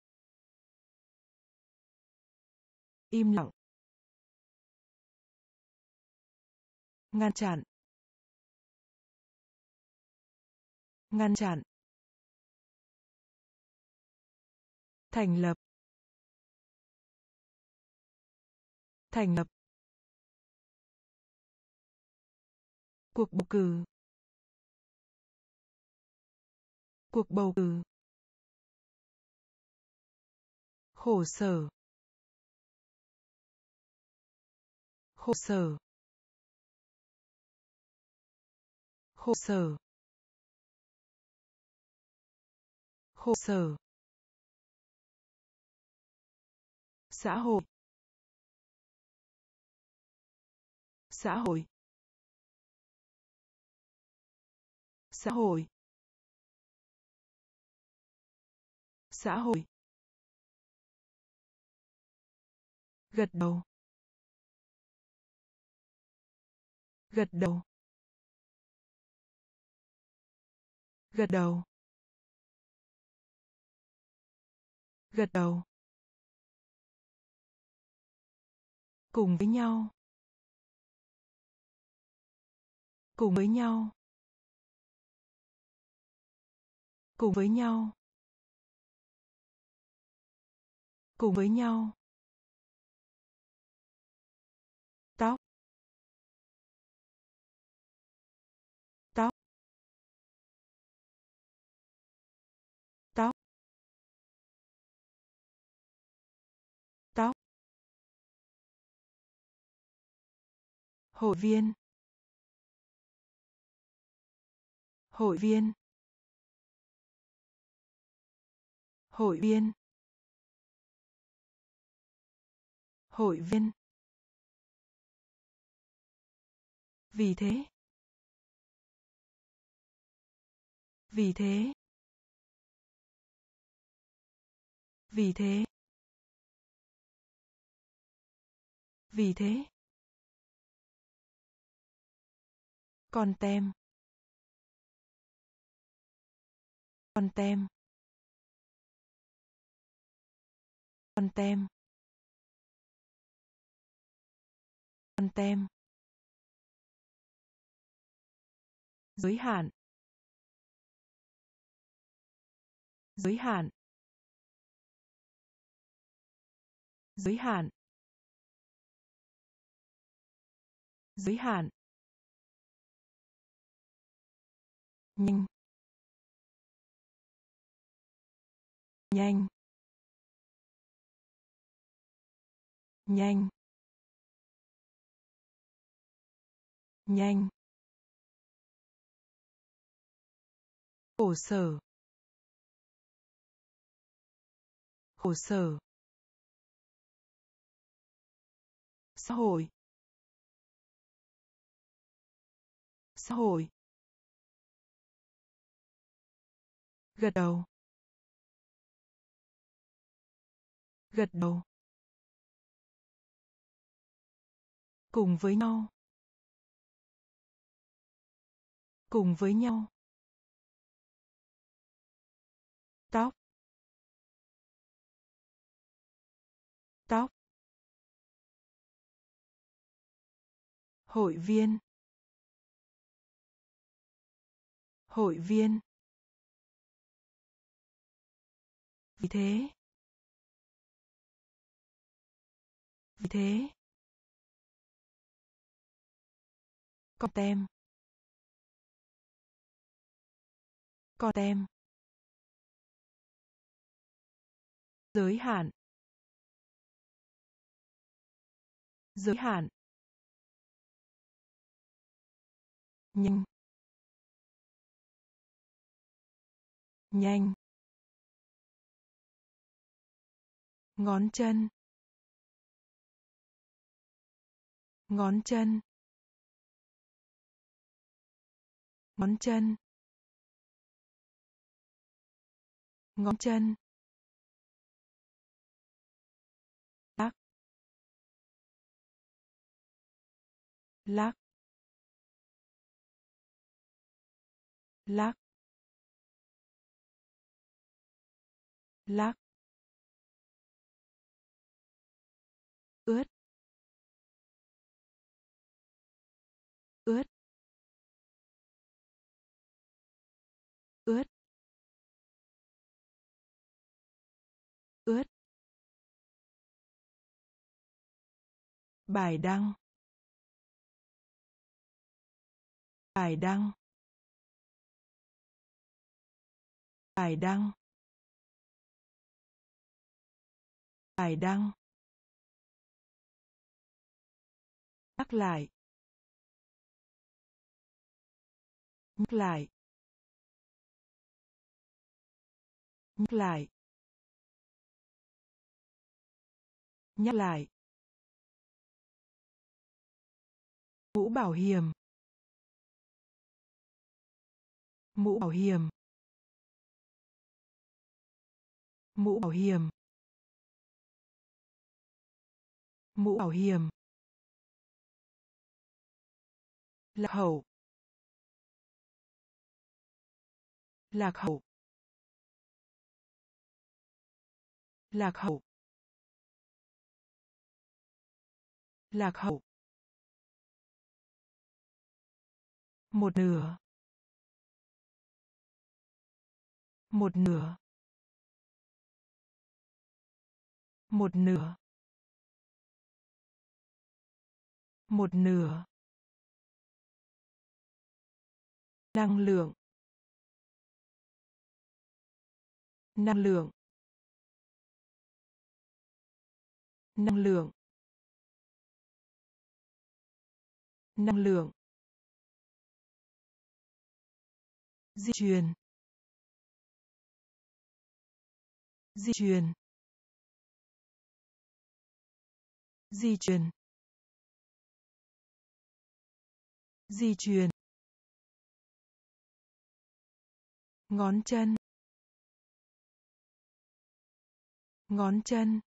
A: im lặng, ngăn chặn, ngăn chặn, thành lập, thành lập, cuộc bầu cử, cuộc bầu cử, khổ sở, khổ sở, khổ sở, khổ sở, xã hội, xã hội, xã hội, xã hội, gật đầu, gật đầu, gật đầu, gật đầu, cùng với nhau, cùng với nhau, cùng với nhau, cùng với nhau, tóc, tóc, tóc, tóc, hội viên, hội viên, hội viên, hội viên, vì thế, vì thế, vì thế, vì thế, con tem, con tem, con tem, con tem, giới hạn, giới hạn, giới hạn, giới hạn, nhanh, nhanh, nhanh, nhanh, khổ sở, khổ sở, xã hội, xã hội, gật đầu, Gật đầu. Cùng với nhau. Cùng với nhau. Tóc. Tóc. Hội viên. Hội viên. Vì thế. Vì thế. Con tem. Con tem. Giới hạn. Giới hạn. Nhanh. Nhanh. Ngón chân. Ngón chân. Ngón chân. Ngón chân. Lắc. Lắc. Lắc. Lắc. Ướt. Ướt. Ướt. Ướt. Bài đăng. Bài đăng. Bài đăng. Bài đăng. Nhắc lại. Nhắc lại. Nhắc lại. Nhắc lại. Mũ bảo hiểm. Mũ bảo hiểm. Mũ bảo hiểm. Mũ bảo hiểm. Lạc hậu. Lạc hậu. Lạc hậu. Lạc hậu. Một nửa. Một nửa. Một nửa. Một nửa. Năng lượng. Năng lượng. Năng lượng. Năng lượng. Di truyền. Di truyền. Di truyền. Di truyền. Ngón chân. Ngón chân.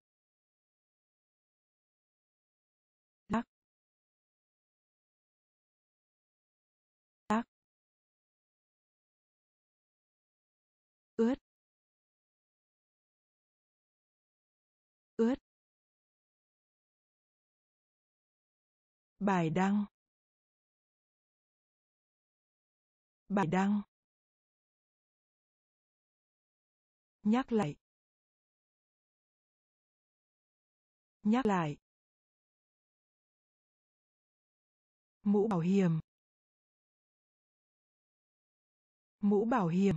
A: Lắc. Lắc. Ướt. Ướt. Bài đăng. Bài đăng. Nhắc lại. Nhắc lại. Mũ bảo hiểm. Mũ bảo hiểm.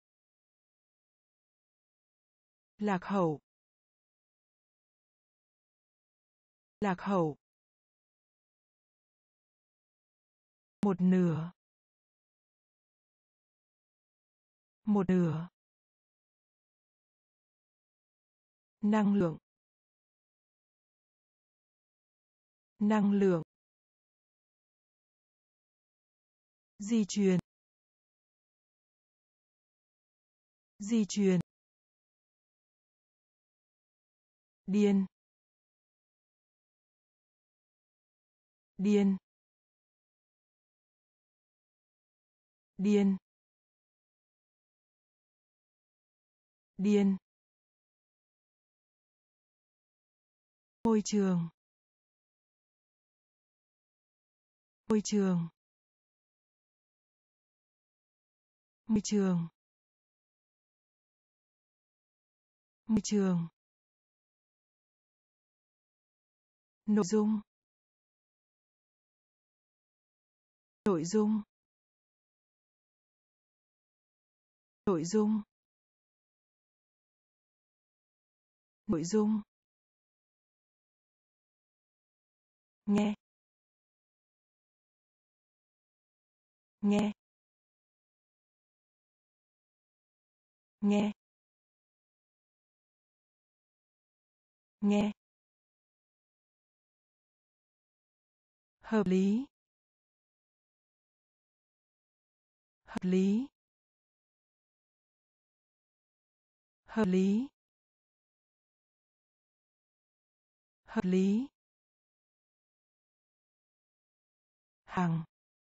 A: Lạc hậu. Lạc hậu. Một nửa. Một nửa. Năng lượng. Năng lượng. Di truyền. Di truyền. điên, điên, điên, điên, môi trường, môi trường, môi trường, môi trường, nội dung, nội dung, nội dung, nội dung, nghe, nghe, nghe, nghe, hợp lý, hợp lý, hợp lý, hợp lý, hàng,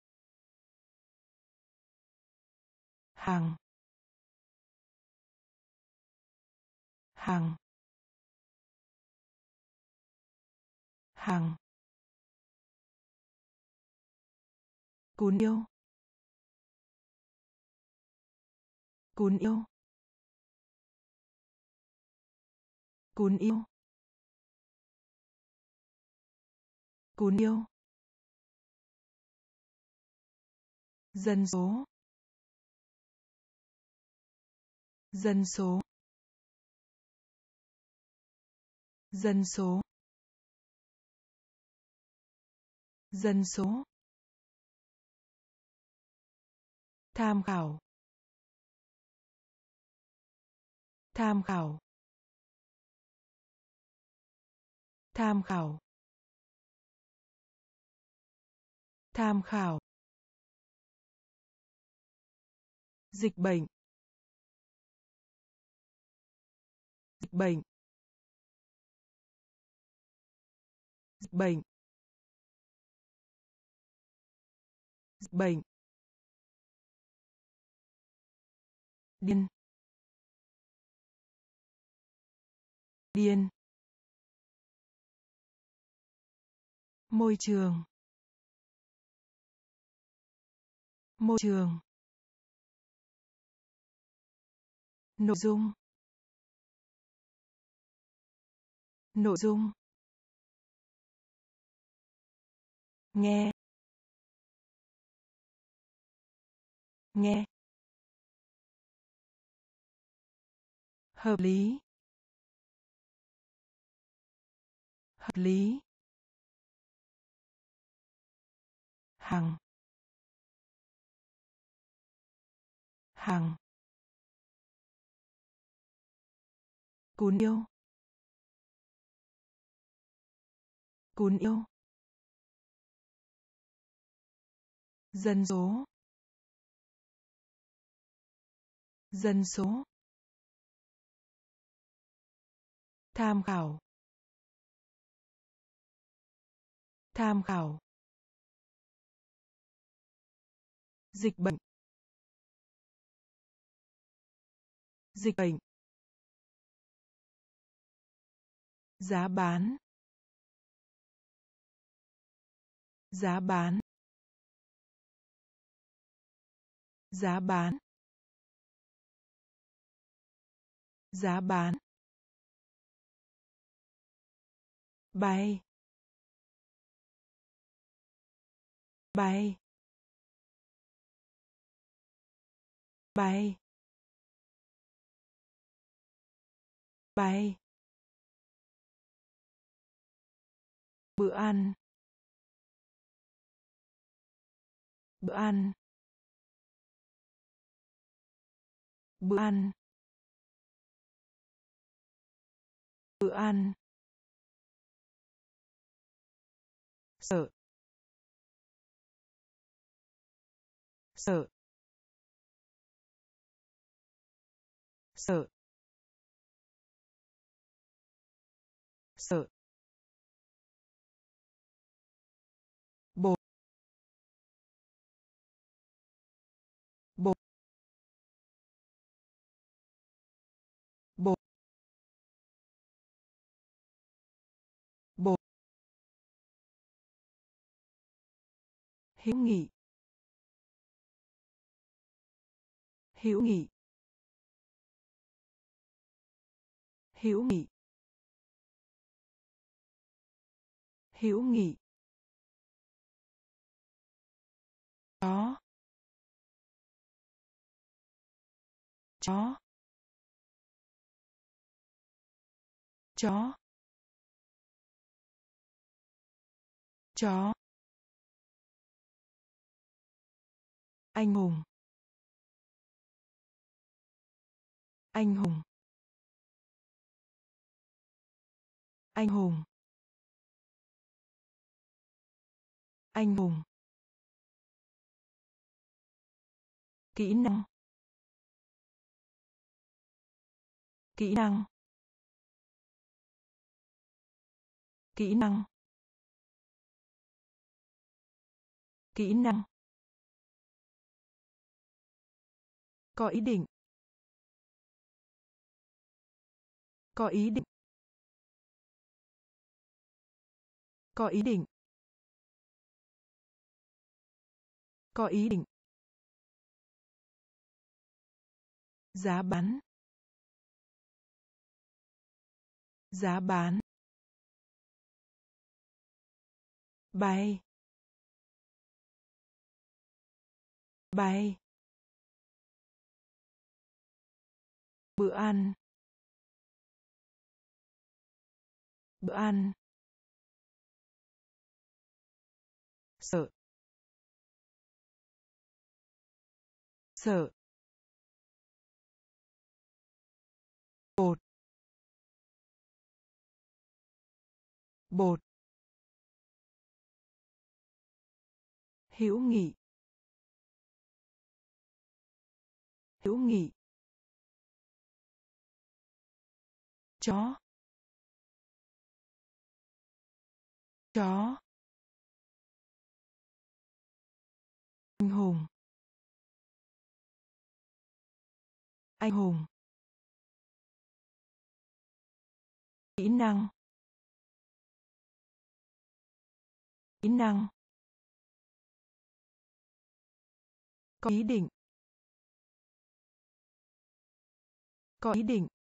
A: hàng, hàng, hàng, cún yêu, cún yêu, cún yêu, cún yêu, dân số, dân số, dân số, dân số, tham khảo, tham khảo, tham khảo, tham khảo, dịch bệnh, dịch bệnh, dịch bệnh, dịch bệnh, điên, điên, môi trường, môi trường, nội dung, nội dung, nghe, nghe, hợp lý, hợp lý, hàng, hàng, cún yêu, cún yêu, dân số, dân số, tham khảo, tham khảo, dịch bệnh, dịch bệnh, giá bán, giá bán, giá bán, giá bán, bay, bay, bay, bay, bữa ăn, bữa ăn, bữa ăn, bữa ăn, sợ, sợ, sợ, sợ, bột, bột, bột, bột, hữu nghị, hữu nghị, hữu nghị, hữu nghị, chó, chó, chó, chó, anh hùng, anh hùng, anh hùng, anh hùng, kỹ năng, kỹ năng, kỹ năng, kỹ năng, có ý định, có ý định, có ý định, có ý định, giá bán, giá bán, bay, bay, bữa ăn, bữa ăn, sợ, sợ, bột, bột, hữu nghị, hữu nghị, chó, chó, anh hùng, anh hùng, kỹ năng, kỹ năng, có ý định, có ý định,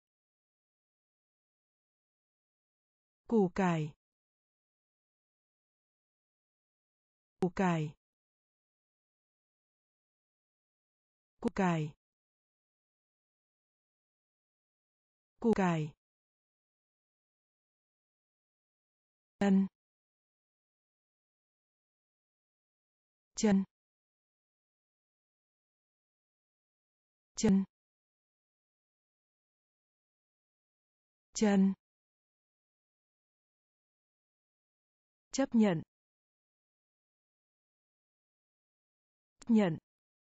A: củ cải, củ cải, củ cải, củ cải, chân, chân, chân, chân, chấp nhận, chấp nhận,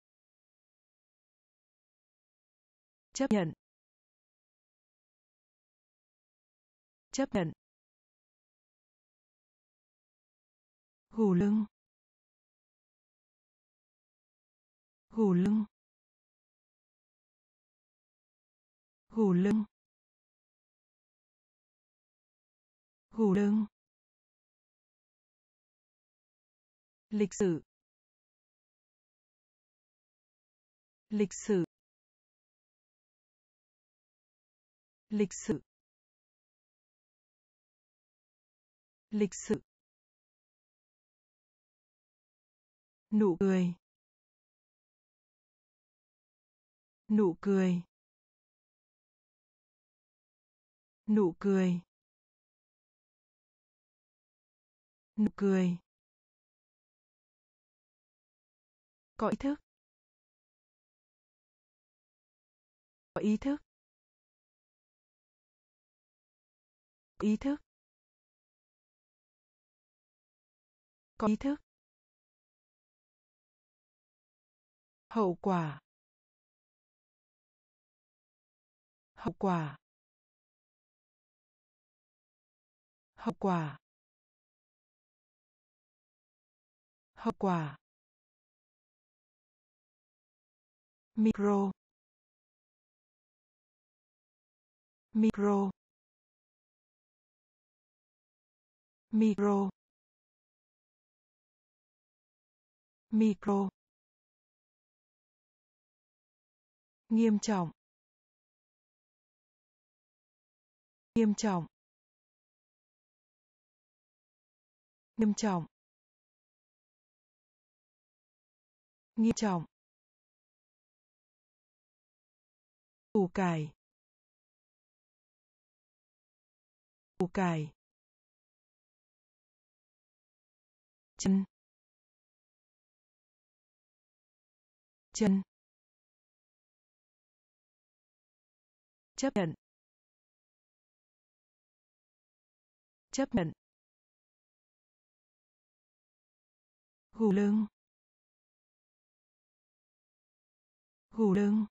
A: chấp nhận, chấp nhận, gù lưng, gù lưng, gù lưng, gù lưng, lịch sử, lịch sử, lịch sử, lịch sử, nụ cười, nụ cười, nụ cười, nụ cười, có ý thức, có ý thức, có ý thức, có ý thức, hậu quả, hậu quả, hậu quả, hậu quả, micro, micro, micro, micro, nghiêm trọng, nghiêm trọng, nghiêm trọng, nghiêm trọng, củ cải, củ cải, chân, chân, chấp nhận, chấp nhận, gù lưng, gù lưng,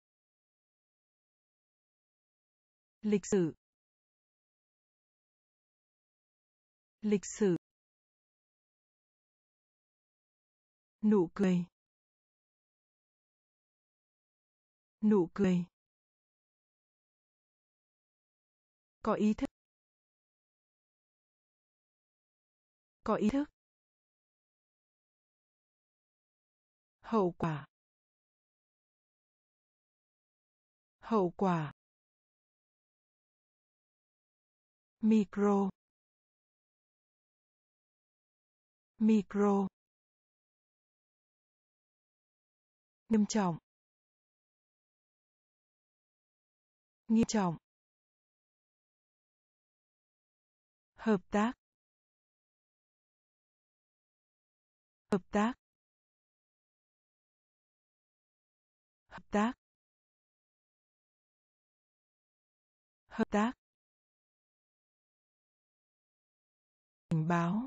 A: lịch sử, lịch sử, nụ cười, nụ cười, có ý thức, có ý thức, hậu quả, hậu quả, micro, micro, nghiêm trọng, nghiêm trọng, hợp tác, hợp tác, hợp tác, hợp tác, cảnh báo,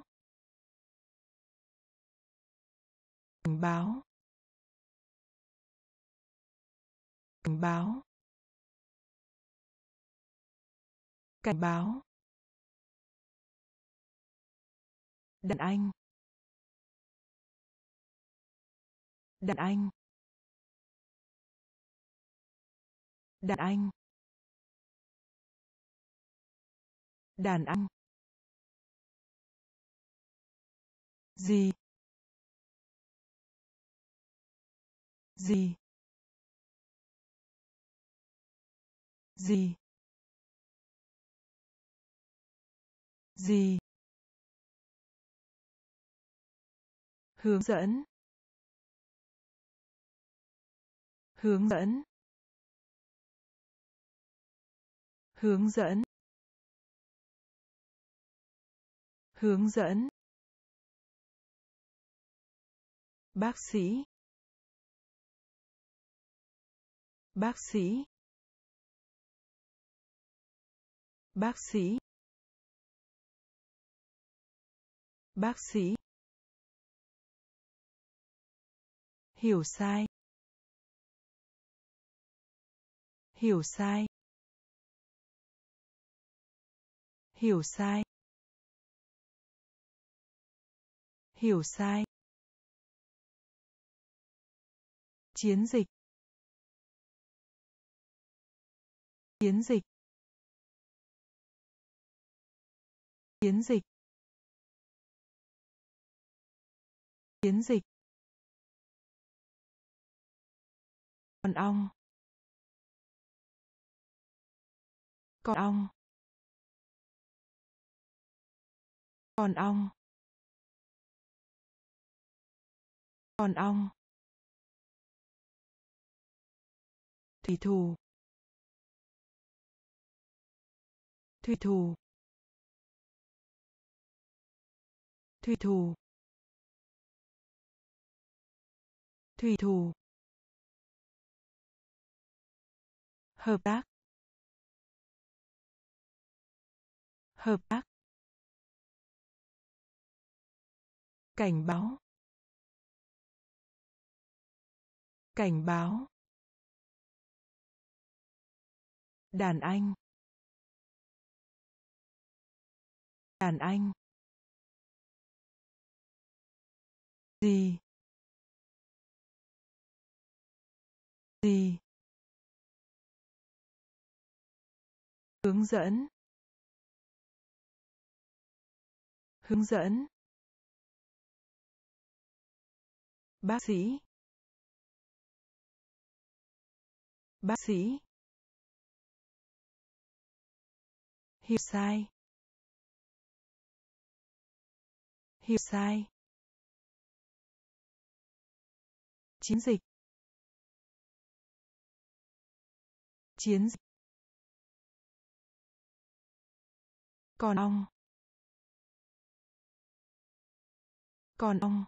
A: cảnh báo, cảnh báo, cảnh báo, đàn anh, đàn anh, đàn anh, đàn anh, gì, gì, gì, gì, hướng dẫn, hướng dẫn, hướng dẫn, hướng dẫn, bác sĩ, bác sĩ, bác sĩ, bác sĩ, hiểu sai, hiểu sai, hiểu sai, hiểu sai, chiến dịch, chiến dịch, chiến dịch, chiến dịch, con ong, con ong, con ong, con ong, thủy thủ, thủy thủ, thủy thủ, thủy thủ, hợp tác, hợp tác, cảnh báo, cảnh báo, đàn anh, đàn anh. Gì? Gì? Hướng dẫn. Hướng dẫn. Bác sĩ. Bác sĩ. Hiểu sai. Hiểu sai. Chiến dịch. Chiến dịch. Còn ong. Còn ong.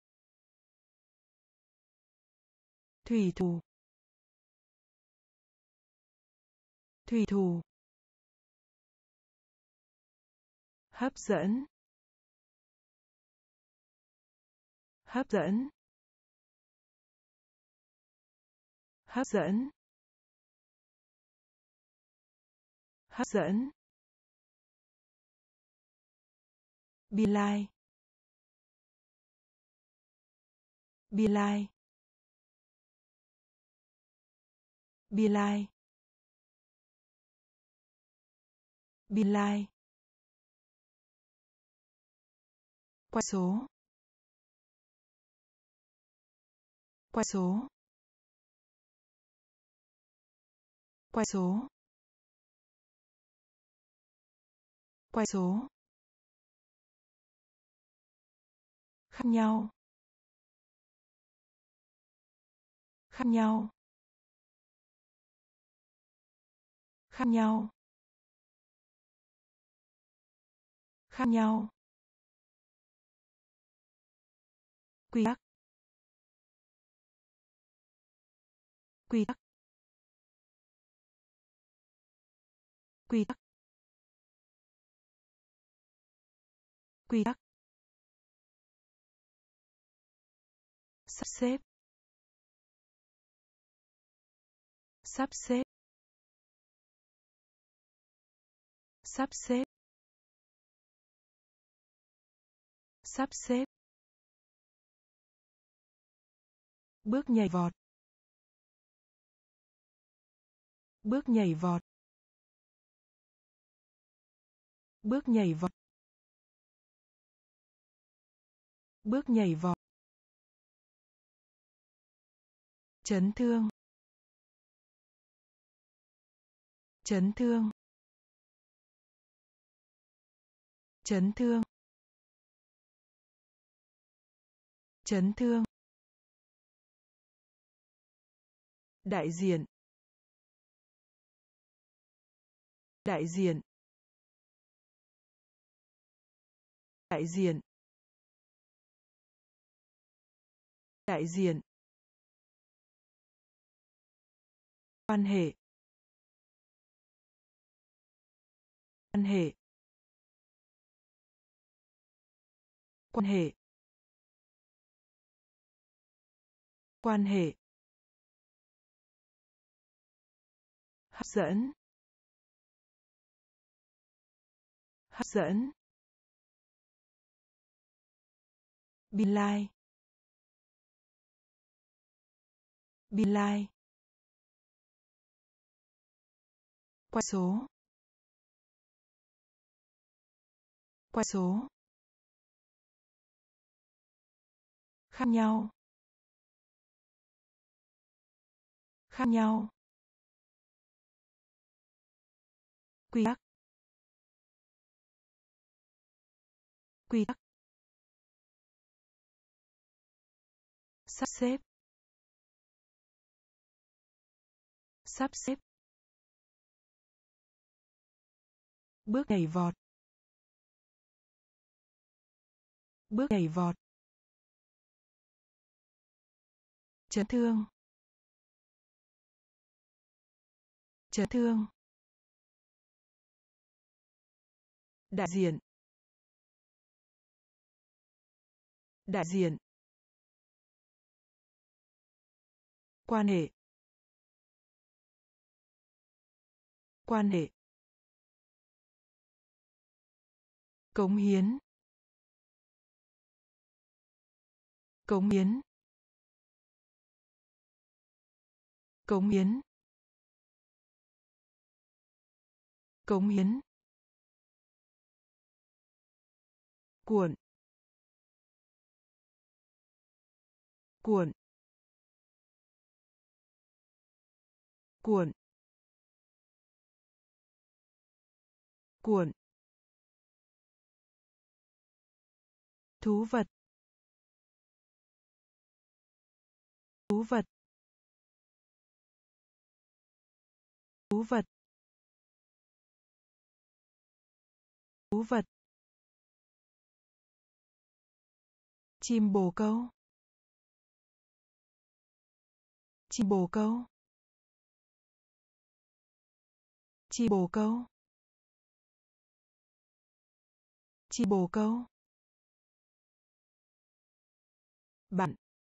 A: Thủy thủ. Thủy thủ. Hấp dẫn. Hấp dẫn. Hấp dẫn. Hấp dẫn. Biên lai. Biên lai. Biên lai. Biên lai. Qua số. Qua số. Qua số. Qua số. Khác nhau. Khác nhau. Khác nhau. Khác nhau. Quy tắc. Quy tắc. Quy tắc. Quy tắc. Sắp xếp. Sắp xếp. Sắp xếp. Sắp xếp. Bước nhảy vọt. Bước nhảy vọt. Bước nhảy vọt. Bước nhảy vọt. Chấn thương. Chấn thương. Chấn thương. Chấn thương. Đại diện. Đại diện. Đại diện. Đại diện. Quan hệ. Quan hệ. Quan hệ. Quan hệ. Hấp dẫn. Hấp dẫn. Biên lai. Biên lai. Qua số. Qua số. Khác nhau. Khác nhau. Quy tắc. Quy tắc. Sắp xếp. Sắp xếp. Bước nhảy vọt. Bước nhảy vọt. Chấn thương. Chấn thương. Đại diện. Đại diện. Quan hệ. Quan hệ. cống hiến, cống hiến, cống hiến, cống hiến, cuộn, cuộn, cuộn, cuộn, thú vật, thú vật, thú vật, thú vật, chim bồ câu, chim bồ câu, chim bồ câu, chim bồ câu, bạn,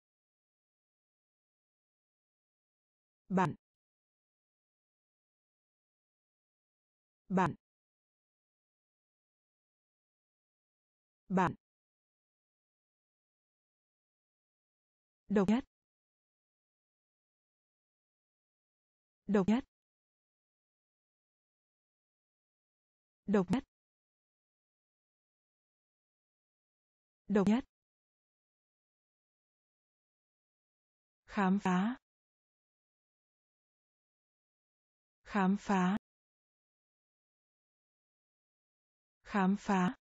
A: bạn, bạn, bạn, độc nhất, độc nhất, độc nhất, độc nhất, khám phá, khám phá, khám phá,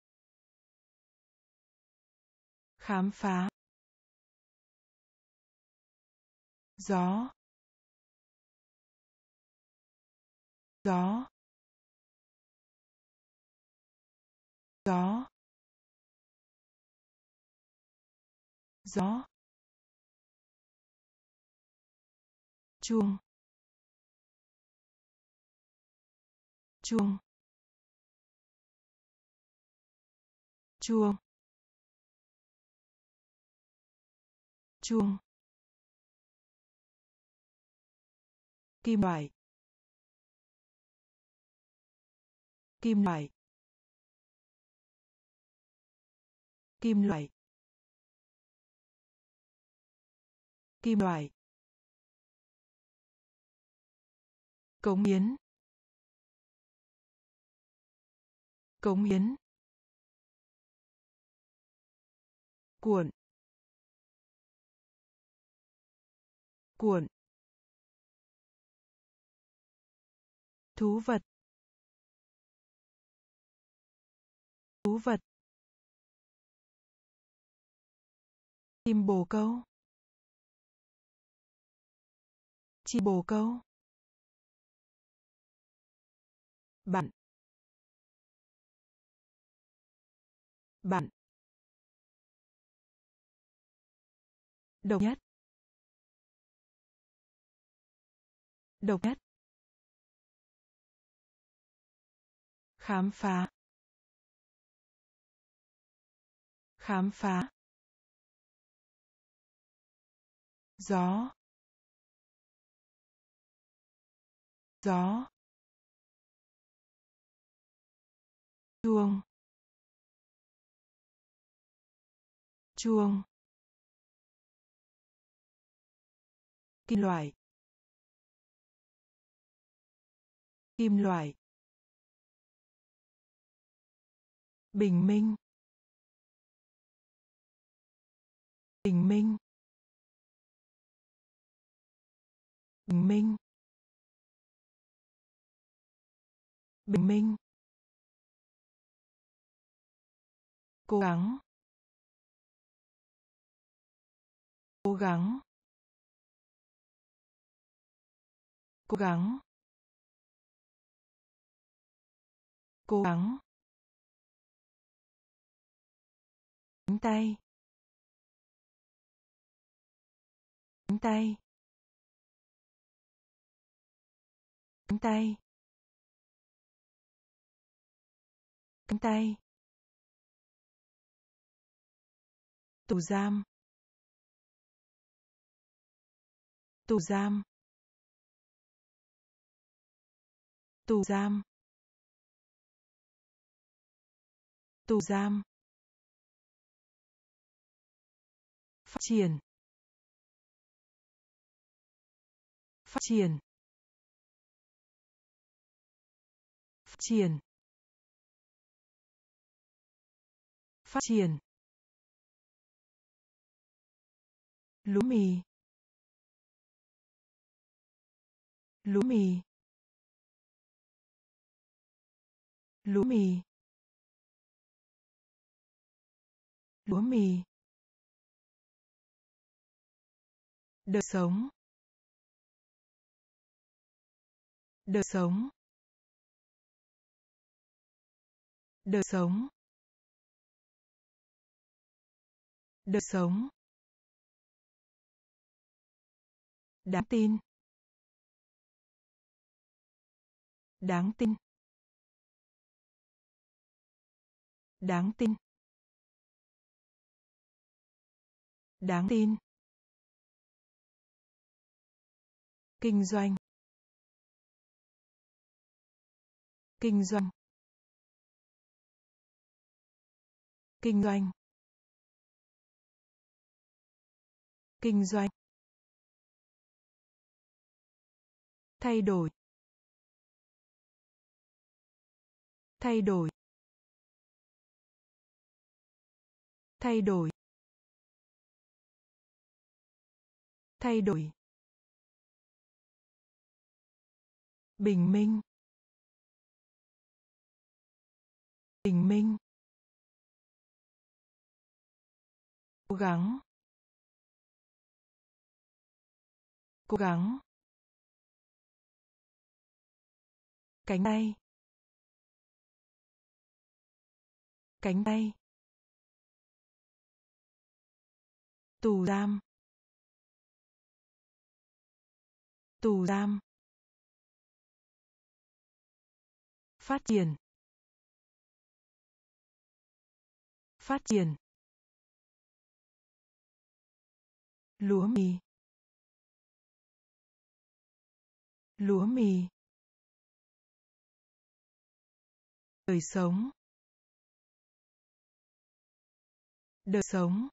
A: khám phá, gió, gió, gió, gió, chuông, chuông, chuông, chuông, kim loại, kim loại, kim loại, kim loại, cống hiến, cống hiến, cuộn, cuộn, thú vật, thú vật, chim bồ câu, chim bồ câu, bạn, bạn, độc nhất, độc nhất, khám phá, khám phá, gió, gió, chuông, chuông, kim loại, kim loại, bình minh, bình minh, bình minh, bình minh, cố gắng, cố gắng, cố gắng, cố gắng, cánh tay, cánh tay, cánh tay, cánh tay, tù giam, tù giam, tù giam, Tù giam. Phát triển. Phát triển. Phát triển. Phát triển. Lúa mì. Lúa mì. Lúa mì. Lúa mì. Đời sống. Đời sống. Đời sống. Đời sống. Đáng tin. Đáng tin. Đáng tin. Đáng tin. Kinh doanh. Kinh doanh. Kinh doanh. Kinh doanh. Thay đổi. Thay đổi. Thay đổi. Thay đổi. Bình minh. Bình minh. Cố gắng. Cố gắng. Cánh tay. Cánh tay. Tù giam. Tù giam. Phát triển. Phát triển. Lúa mì. Lúa mì. Đời sống. Đời sống.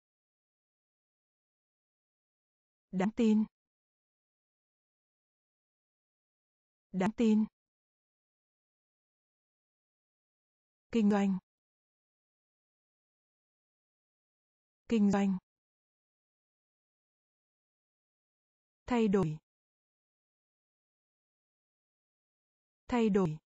A: Đáng tin. Đáng tin. Kinh doanh. Kinh doanh. Thay đổi. Thay đổi.